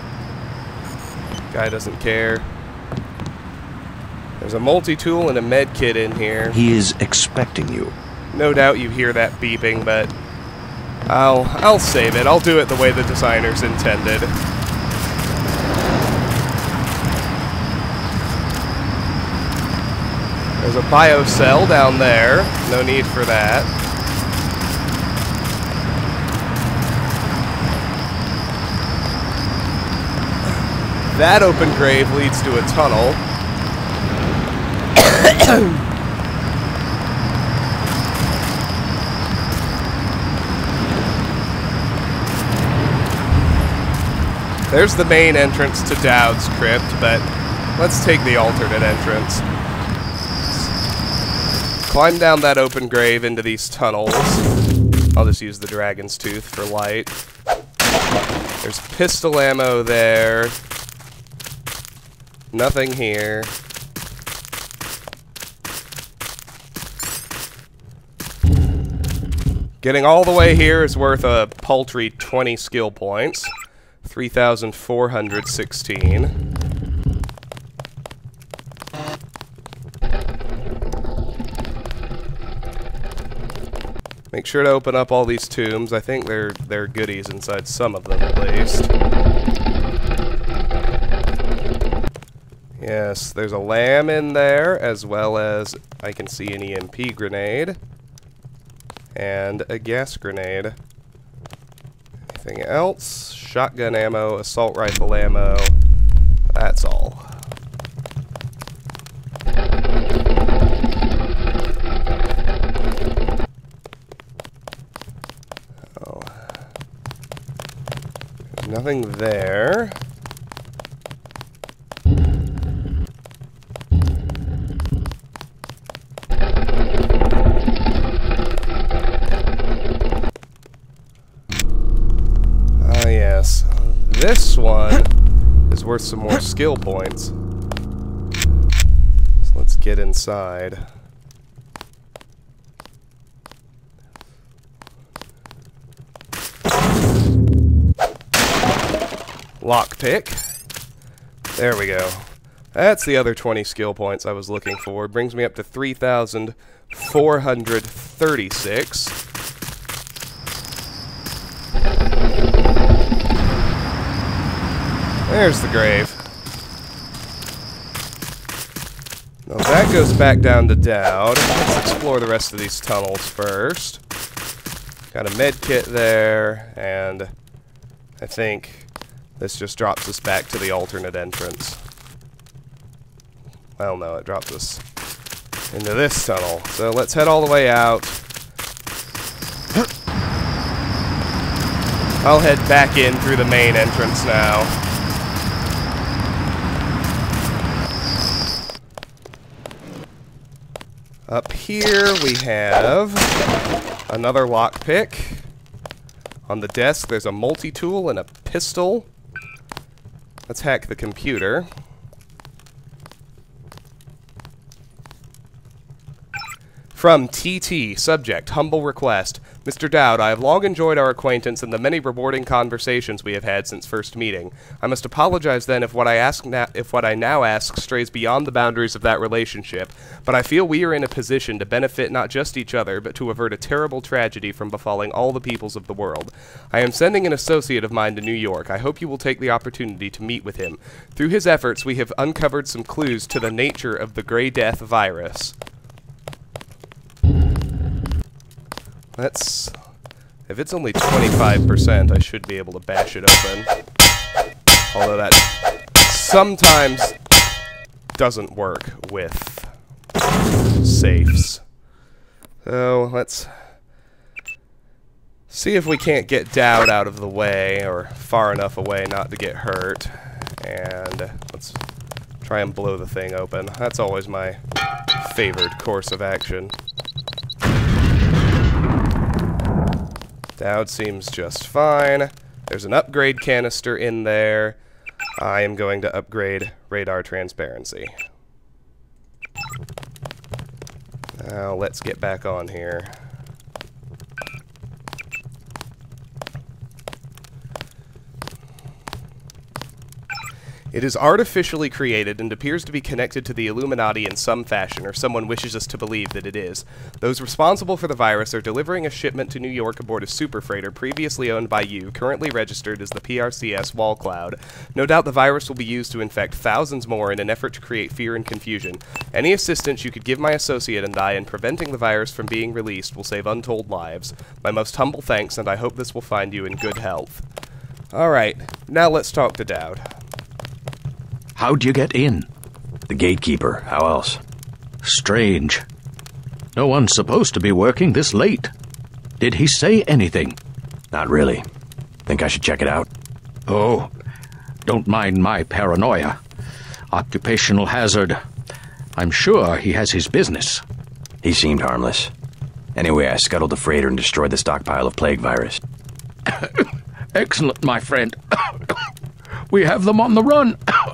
Guy doesn't care. There's a multi-tool and a med kit in here. He is expecting you. No doubt you hear that beeping, but I'll I'll save it. I'll do it the way the designers intended. There's a biocell down there. No need for that. That open grave leads to a tunnel. There's the main entrance to Dowd's crypt, but let's take the alternate entrance. Climb down that open grave into these tunnels. I'll just use the dragon's tooth for light. There's pistol ammo there. Nothing here. Getting all the way here is worth a paltry twenty skill points. three thousand four hundred sixteen. Make sure to open up all these tombs. I think there there are goodies inside some of them, at least. Yes, there's a lamb in there, as well as I can see an E M P grenade. And a gas grenade. Anything else? Shotgun ammo, assault rifle ammo. That's all. Nothing there. Ah, yes. This one is worth some more skill points. So let's get inside. Lockpick. There we go. That's the other twenty skill points I was looking for. Brings me up to three thousand four hundred thirty-six. There's the grave. Now that goes back down to Dowd. Let's explore the rest of these tunnels first. Got a med kit there, and I think this just drops us back to the alternate entrance. Well, no, it drops us into this tunnel. So let's head all the way out. I'll head back in through the main entrance now. Up here we have another lockpick. On the desk there's a multi-tool and a pistol. Let's hack the computer. From T T, subject, humble request. Mister Dowd, I have long enjoyed our acquaintance and the many rewarding conversations we have had since first meeting. I must apologize then if what I ask na if what I now ask strays beyond the boundaries of that relationship, but I feel we are in a position to benefit not just each other, but to avert a terrible tragedy from befalling all the peoples of the world. I am sending an associate of mine to New York. I hope you will take the opportunity to meet with him. Through his efforts, we have uncovered some clues to the nature of the Grey Death virus. That's... if it's only twenty-five percent, I should be able to bash it open. Although that sometimes doesn't work with safes. So, let's see if we can't get Dowd out of the way, or far enough away not to get hurt. And let's try and blow the thing open. That's always my favored course of action. Dowd seems just fine. There's an upgrade canister in there. I am going to upgrade radar transparency. Now let's get back on here. It is artificially created and appears to be connected to the Illuminati in some fashion, or someone wishes us to believe that it is. Those responsible for the virus are delivering a shipment to New York aboard a superfreighter previously owned by you, currently registered as the P R C S Wall Cloud. No doubt the virus will be used to infect thousands more in an effort to create fear and confusion. Any assistance you could give my associate and I in preventing the virus from being released will save untold lives. My most humble thanks, and I hope this will find you in good health. Alright, now let's talk to Dowd. How'd you get in? The gatekeeper. How else? Strange. No one's supposed to be working this late. Did he say anything? Not really. Think I should check it out? Oh, don't mind my paranoia. Occupational hazard. I'm sure he has his business. He seemed harmless. Anyway, I scuttled the freighter and destroyed the stockpile of plague virus. Excellent, my friend. We have them on the run.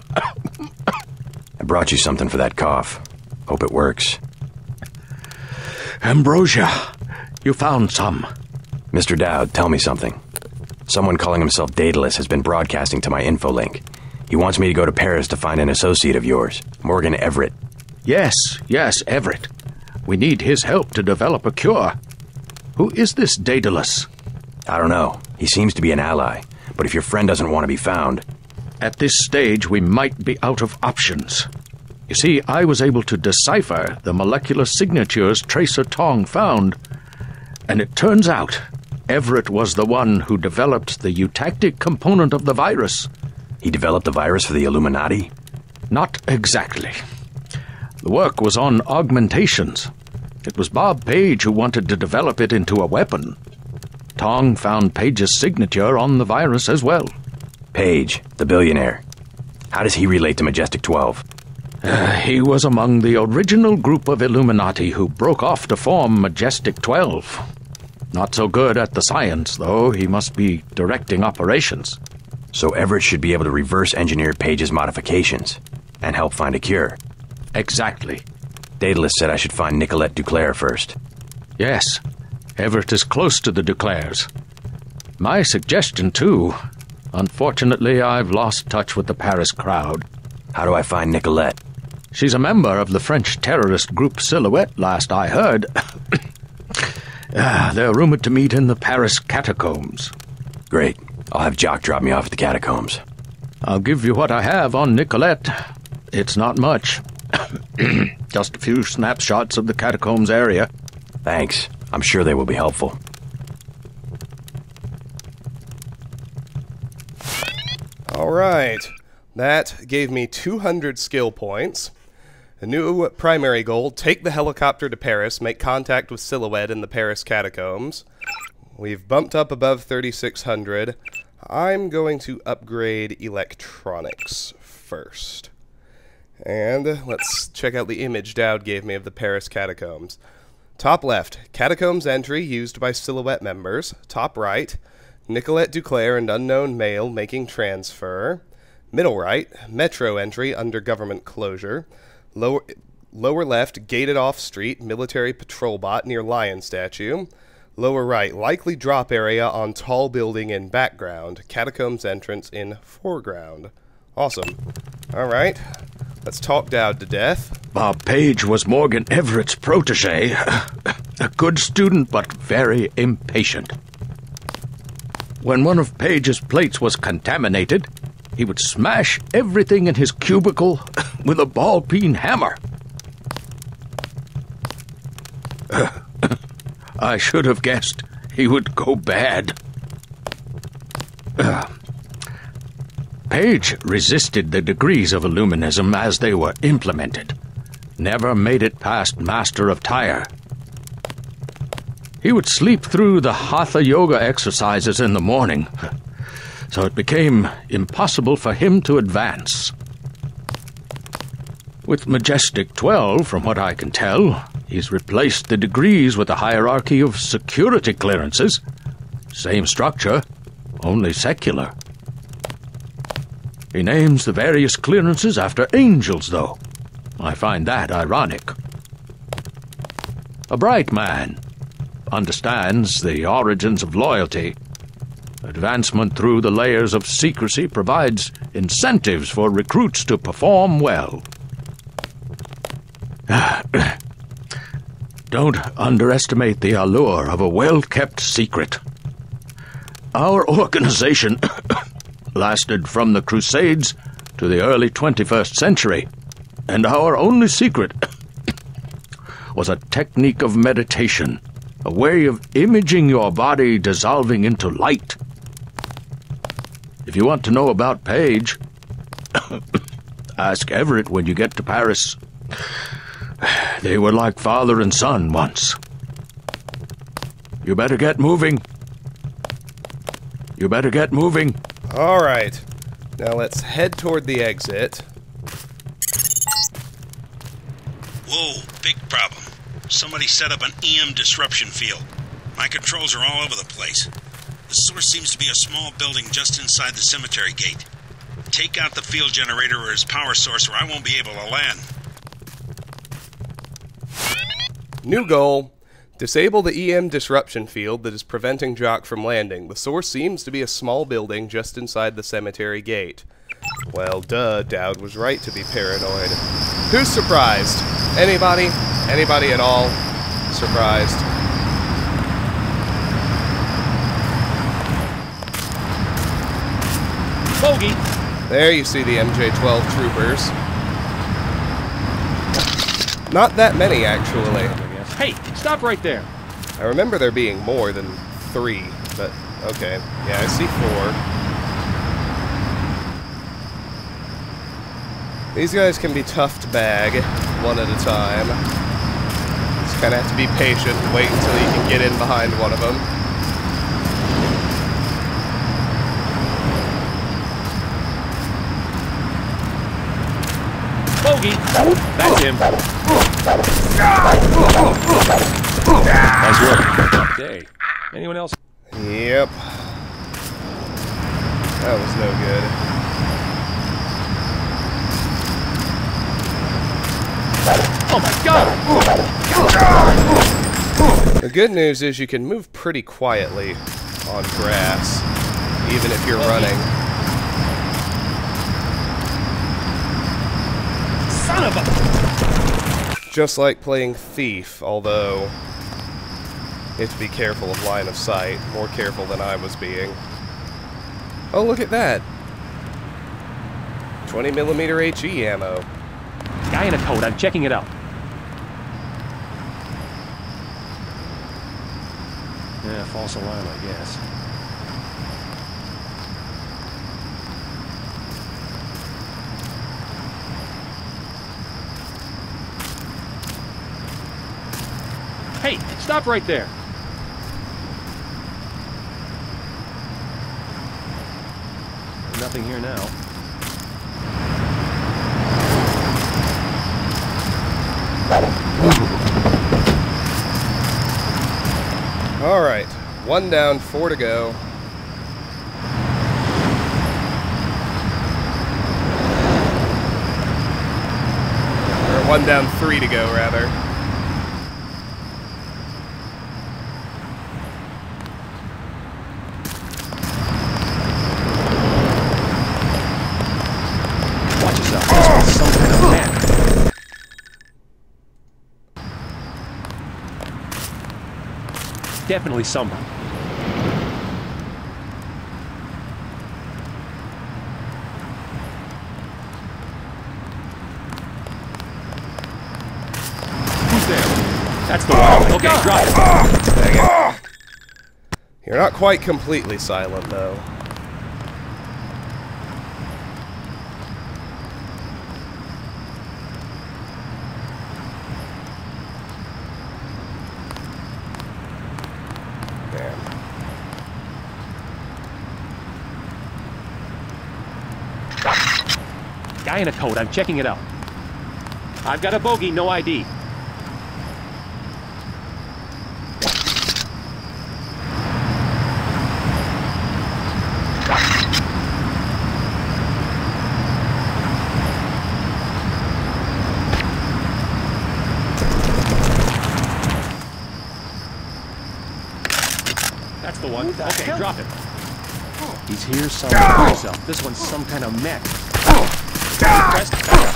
I brought you something for that cough. Hope it works. Ambrosia, you found some. Mister Dowd, tell me something. Someone calling himself Daedalus has been broadcasting to my infolink. He wants me to go to Paris to find an associate of yours, Morgan Everett. Yes, yes, Everett. We need his help to develop a cure. Who is this Daedalus? I don't know. He seems to be an ally, but if your friend doesn't want to be found... At this stage, we might be out of options. You see, I was able to decipher the molecular signatures Tracer Tong found, and it turns out Everett was the one who developed the eutactic component of the virus. He developed the virus for the Illuminati? Not exactly. The work was on augmentations. It was Bob Page who wanted to develop it into a weapon. Tong found Page's signature on the virus as well. Page, the billionaire. How does he relate to Majestic twelve? Uh, he was among the original group of Illuminati who broke off to form Majestic twelve. Not so good at the science, though. He must be directing operations. So Everett should be able to reverse engineer Page's modifications and help find a cure. Exactly. Daedalus said I should find Nicolette Duclair first. Yes. Everett is close to the Duclairs. My suggestion, too. Unfortunately, I've lost touch with the Paris crowd. How do I find Nicolette? She's a member of the French terrorist group Silhouette, last I heard. ah, they're rumored to meet in the Paris catacombs. Great. I'll have Jock drop me off at the catacombs. I'll give you what I have on Nicolette. It's not much. Just a few snapshots of the catacombs area. Thanks. I'm sure they will be helpful. All right. That gave me two hundred skill points. A new primary goal, take the helicopter to Paris, make contact with Silhouette in the Paris catacombs. We've bumped up above thirty-six hundred. I'm going to upgrade electronics first. And let's check out the image Dowd gave me of the Paris catacombs. Top left, catacombs entry used by Silhouette members. Top right, Nicolette Duclair and unknown male making transfer. Middle right, metro entry under government closure. Lower, lower left, gated off street, military patrol bot near lion statue. Lower right, likely drop area on tall building in background. Catacombs entrance in foreground. Awesome. Alright, let's talk Dowd to death. Bob Page was Morgan Everett's protege. A good student, but very impatient. When one of Page's plates was contaminated, he would smash everything in his cubicle with a ball-peen hammer. I should have guessed he would go bad. Uh, Page resisted the degrees of Illuminism as they were implemented. Never made it past Master of Tyre. He would sleep through the Hatha Yoga exercises in the morning, so it became impossible for him to advance. With Majestic twelve, from what I can tell, he's replaced the degrees with a hierarchy of security clearances. Same structure, only secular. He names the various clearances after angels, though. I find that ironic. A bright man. Understands the origins of loyalty. Advancement through the layers of secrecy provides incentives for recruits to perform well. Don't underestimate the allure of a well-kept secret. Our organization lasted from the Crusades to the early twenty-first century, and our only secret was a technique of meditation, a way of imaging your body dissolving into light. If you want to know about Page, ask Everett when you get to Paris. They were like father and son once. You better get moving. You better get moving. All right. Now let's head toward the exit. Whoa, big problem. Somebody set up an E M disruption field. My controls are all over the place. The source seems to be a small building just inside the cemetery gate. Take out the field generator or its power source or I won't be able to land. New goal. Disable the E M disruption field that is preventing Jock from landing. The source seems to be a small building just inside the cemetery gate. Well, duh, Dowd was right to be paranoid. Who's surprised? Anybody? Anybody at all? Surprised? Bogey! There you see the M J twelve troopers. Not that many, actually. Hey, stop right there. I remember there being more than three, but okay. Yeah, I see four. These guys can be tough to bag, one at a time. Just kind of have to be patient and wait until you can get in behind one of them. bogey. That's him. Nice work. Okay. Anyone else? Yep. That was no good. Oh my god! The good news is you can move pretty quietly on grass, even if you're running. Son of a... Just like playing Thief, although you have to be careful of line of sight, more careful than I was being. Oh, look at that! twenty millimeter H E ammo. Guy in a coat, I'm checking it out. Yeah, false alarm, I guess. Hey, stop right there! Nothing here now. Alright, one down, four to go. Or one down, three to go, rather. Watch yourself. This is some kind of man. Definitely someone. Who's there? That's the one. Okay, drop it. Dang it. You're not quite completely silent, though. Guy in a coat, I'm checking it out. I've got a bogey, no I D. That's the one. The okay, hell? Drop it. He's here somewhere himself. This one's some kind of mech. Press back up.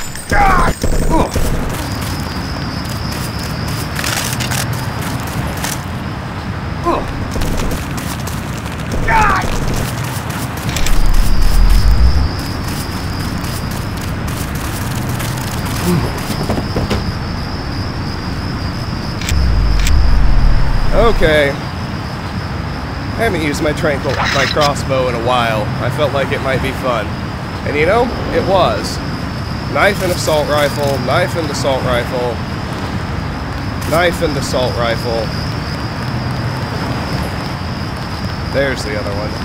Okay. I haven't used my tranquil my crossbow in a while. I felt like it might be fun. And you know, it was. Knife and assault rifle, knife and assault rifle, knife and assault rifle. There's the other one.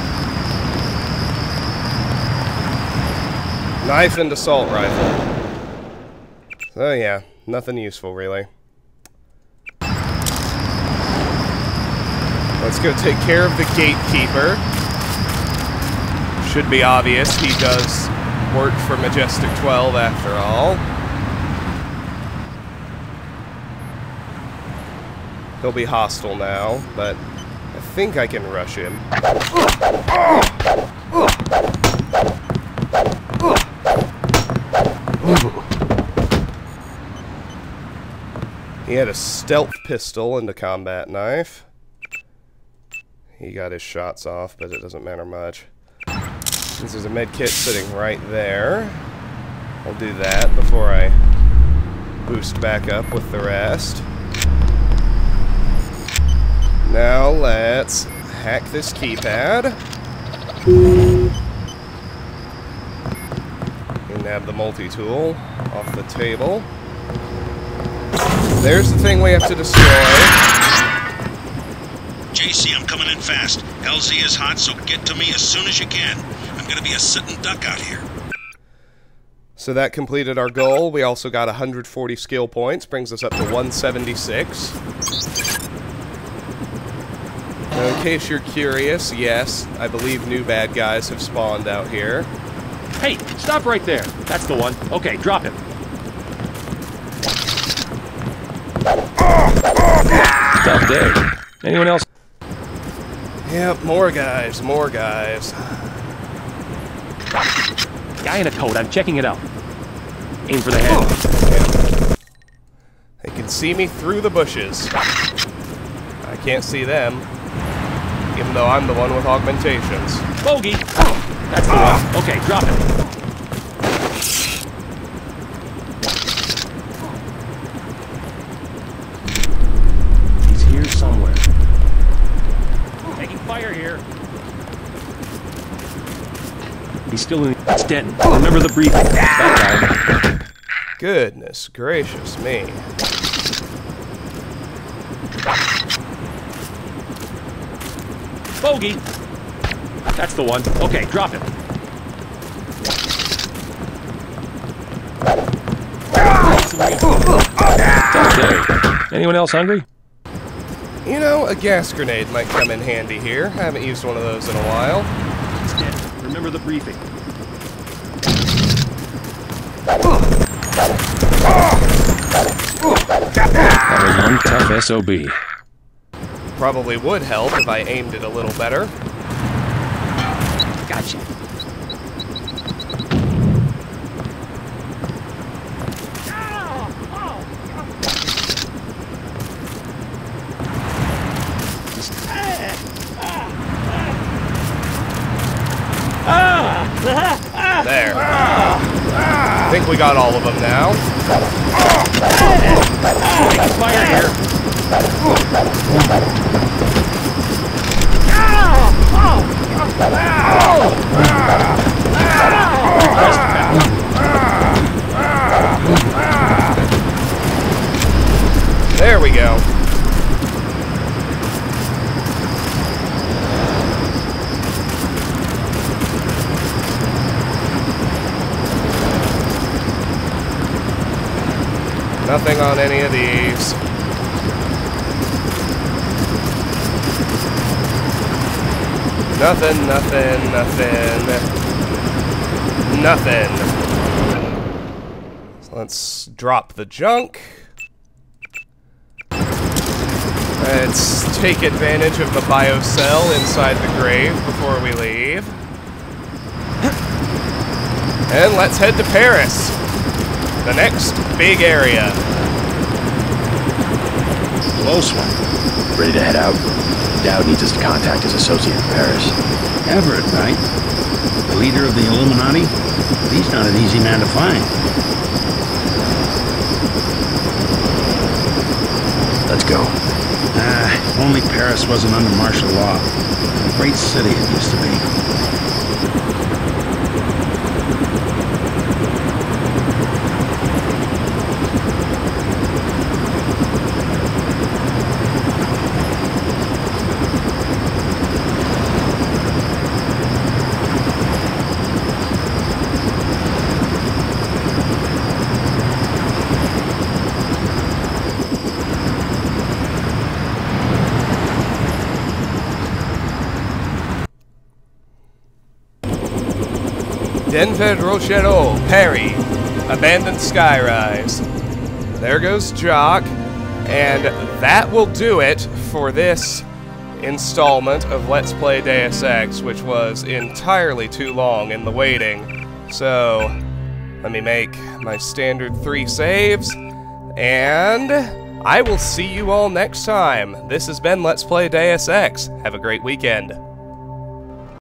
Knife and assault rifle. So yeah, nothing useful really. Let's go take care of the gatekeeper. Should be obvious, he does work for Majestic twelve after all. He'll be hostile now, but I think I can rush him. He had a stealth pistol and a combat knife. He got his shots off, but it doesn't matter much. Since there's a med kit sitting right there, I'll do that before I boost back up with the rest. Now let's hack this keypad. And have the multi-tool off the table. There's the thing we have to destroy. J C, I'm coming in fast. L Z is hot, so get to me as soon as you can. I'm gonna be a sitting duck out here. So that completed our goal. We also got one hundred forty skill points, brings us up to one seventy-six. Now, in case you're curious, yes, I believe new bad guys have spawned out here. Hey, stop right there. That's the one. Okay, drop him. Tough day. Anyone else? Yep, more guys, more guys. Guy in a coat. I'm checking it out. Aim for the head. They can see me through the bushes. I can't see them, even though I'm the one with augmentations. Bogey! That's the one. Okay, drop him. He's here somewhere. Taking fire here. He's still in. It's Denton. Remember the briefing. That guy. Goodness gracious me. Bogey! That's the one. Okay, drop him. Okay. Anyone else hungry? You know, a gas grenade might come in handy here. I haven't used one of those in a while. It's dead. Remember the briefing. That was one tough S O B. Probably would help if I aimed it a little better. Gotcha. There. I think we got all of them now. Taking fire here. There we go. Nothing on any of these. Nothing, nothing, nothing. Nothing. So let's drop the junk. Let's take advantage of the biocell inside the grave before we leave. And let's head to Paris. The next big area. Close one. Ready to head out? Dowd needs us to contact his associate in Paris. Everett, right? The leader of the Illuminati? He's not an easy man to find. Let's go. Ah, if only Paris wasn't under martial law. A great city it used to be. Denver Rochereau, Perry, abandoned skyrise. There goes Jock, and that will do it for this installment of Let's Play Deus Ex, which was entirely too long in the waiting. So, let me make my standard three saves, and I will see you all next time. This has been Let's Play Deus Ex. Have a great weekend.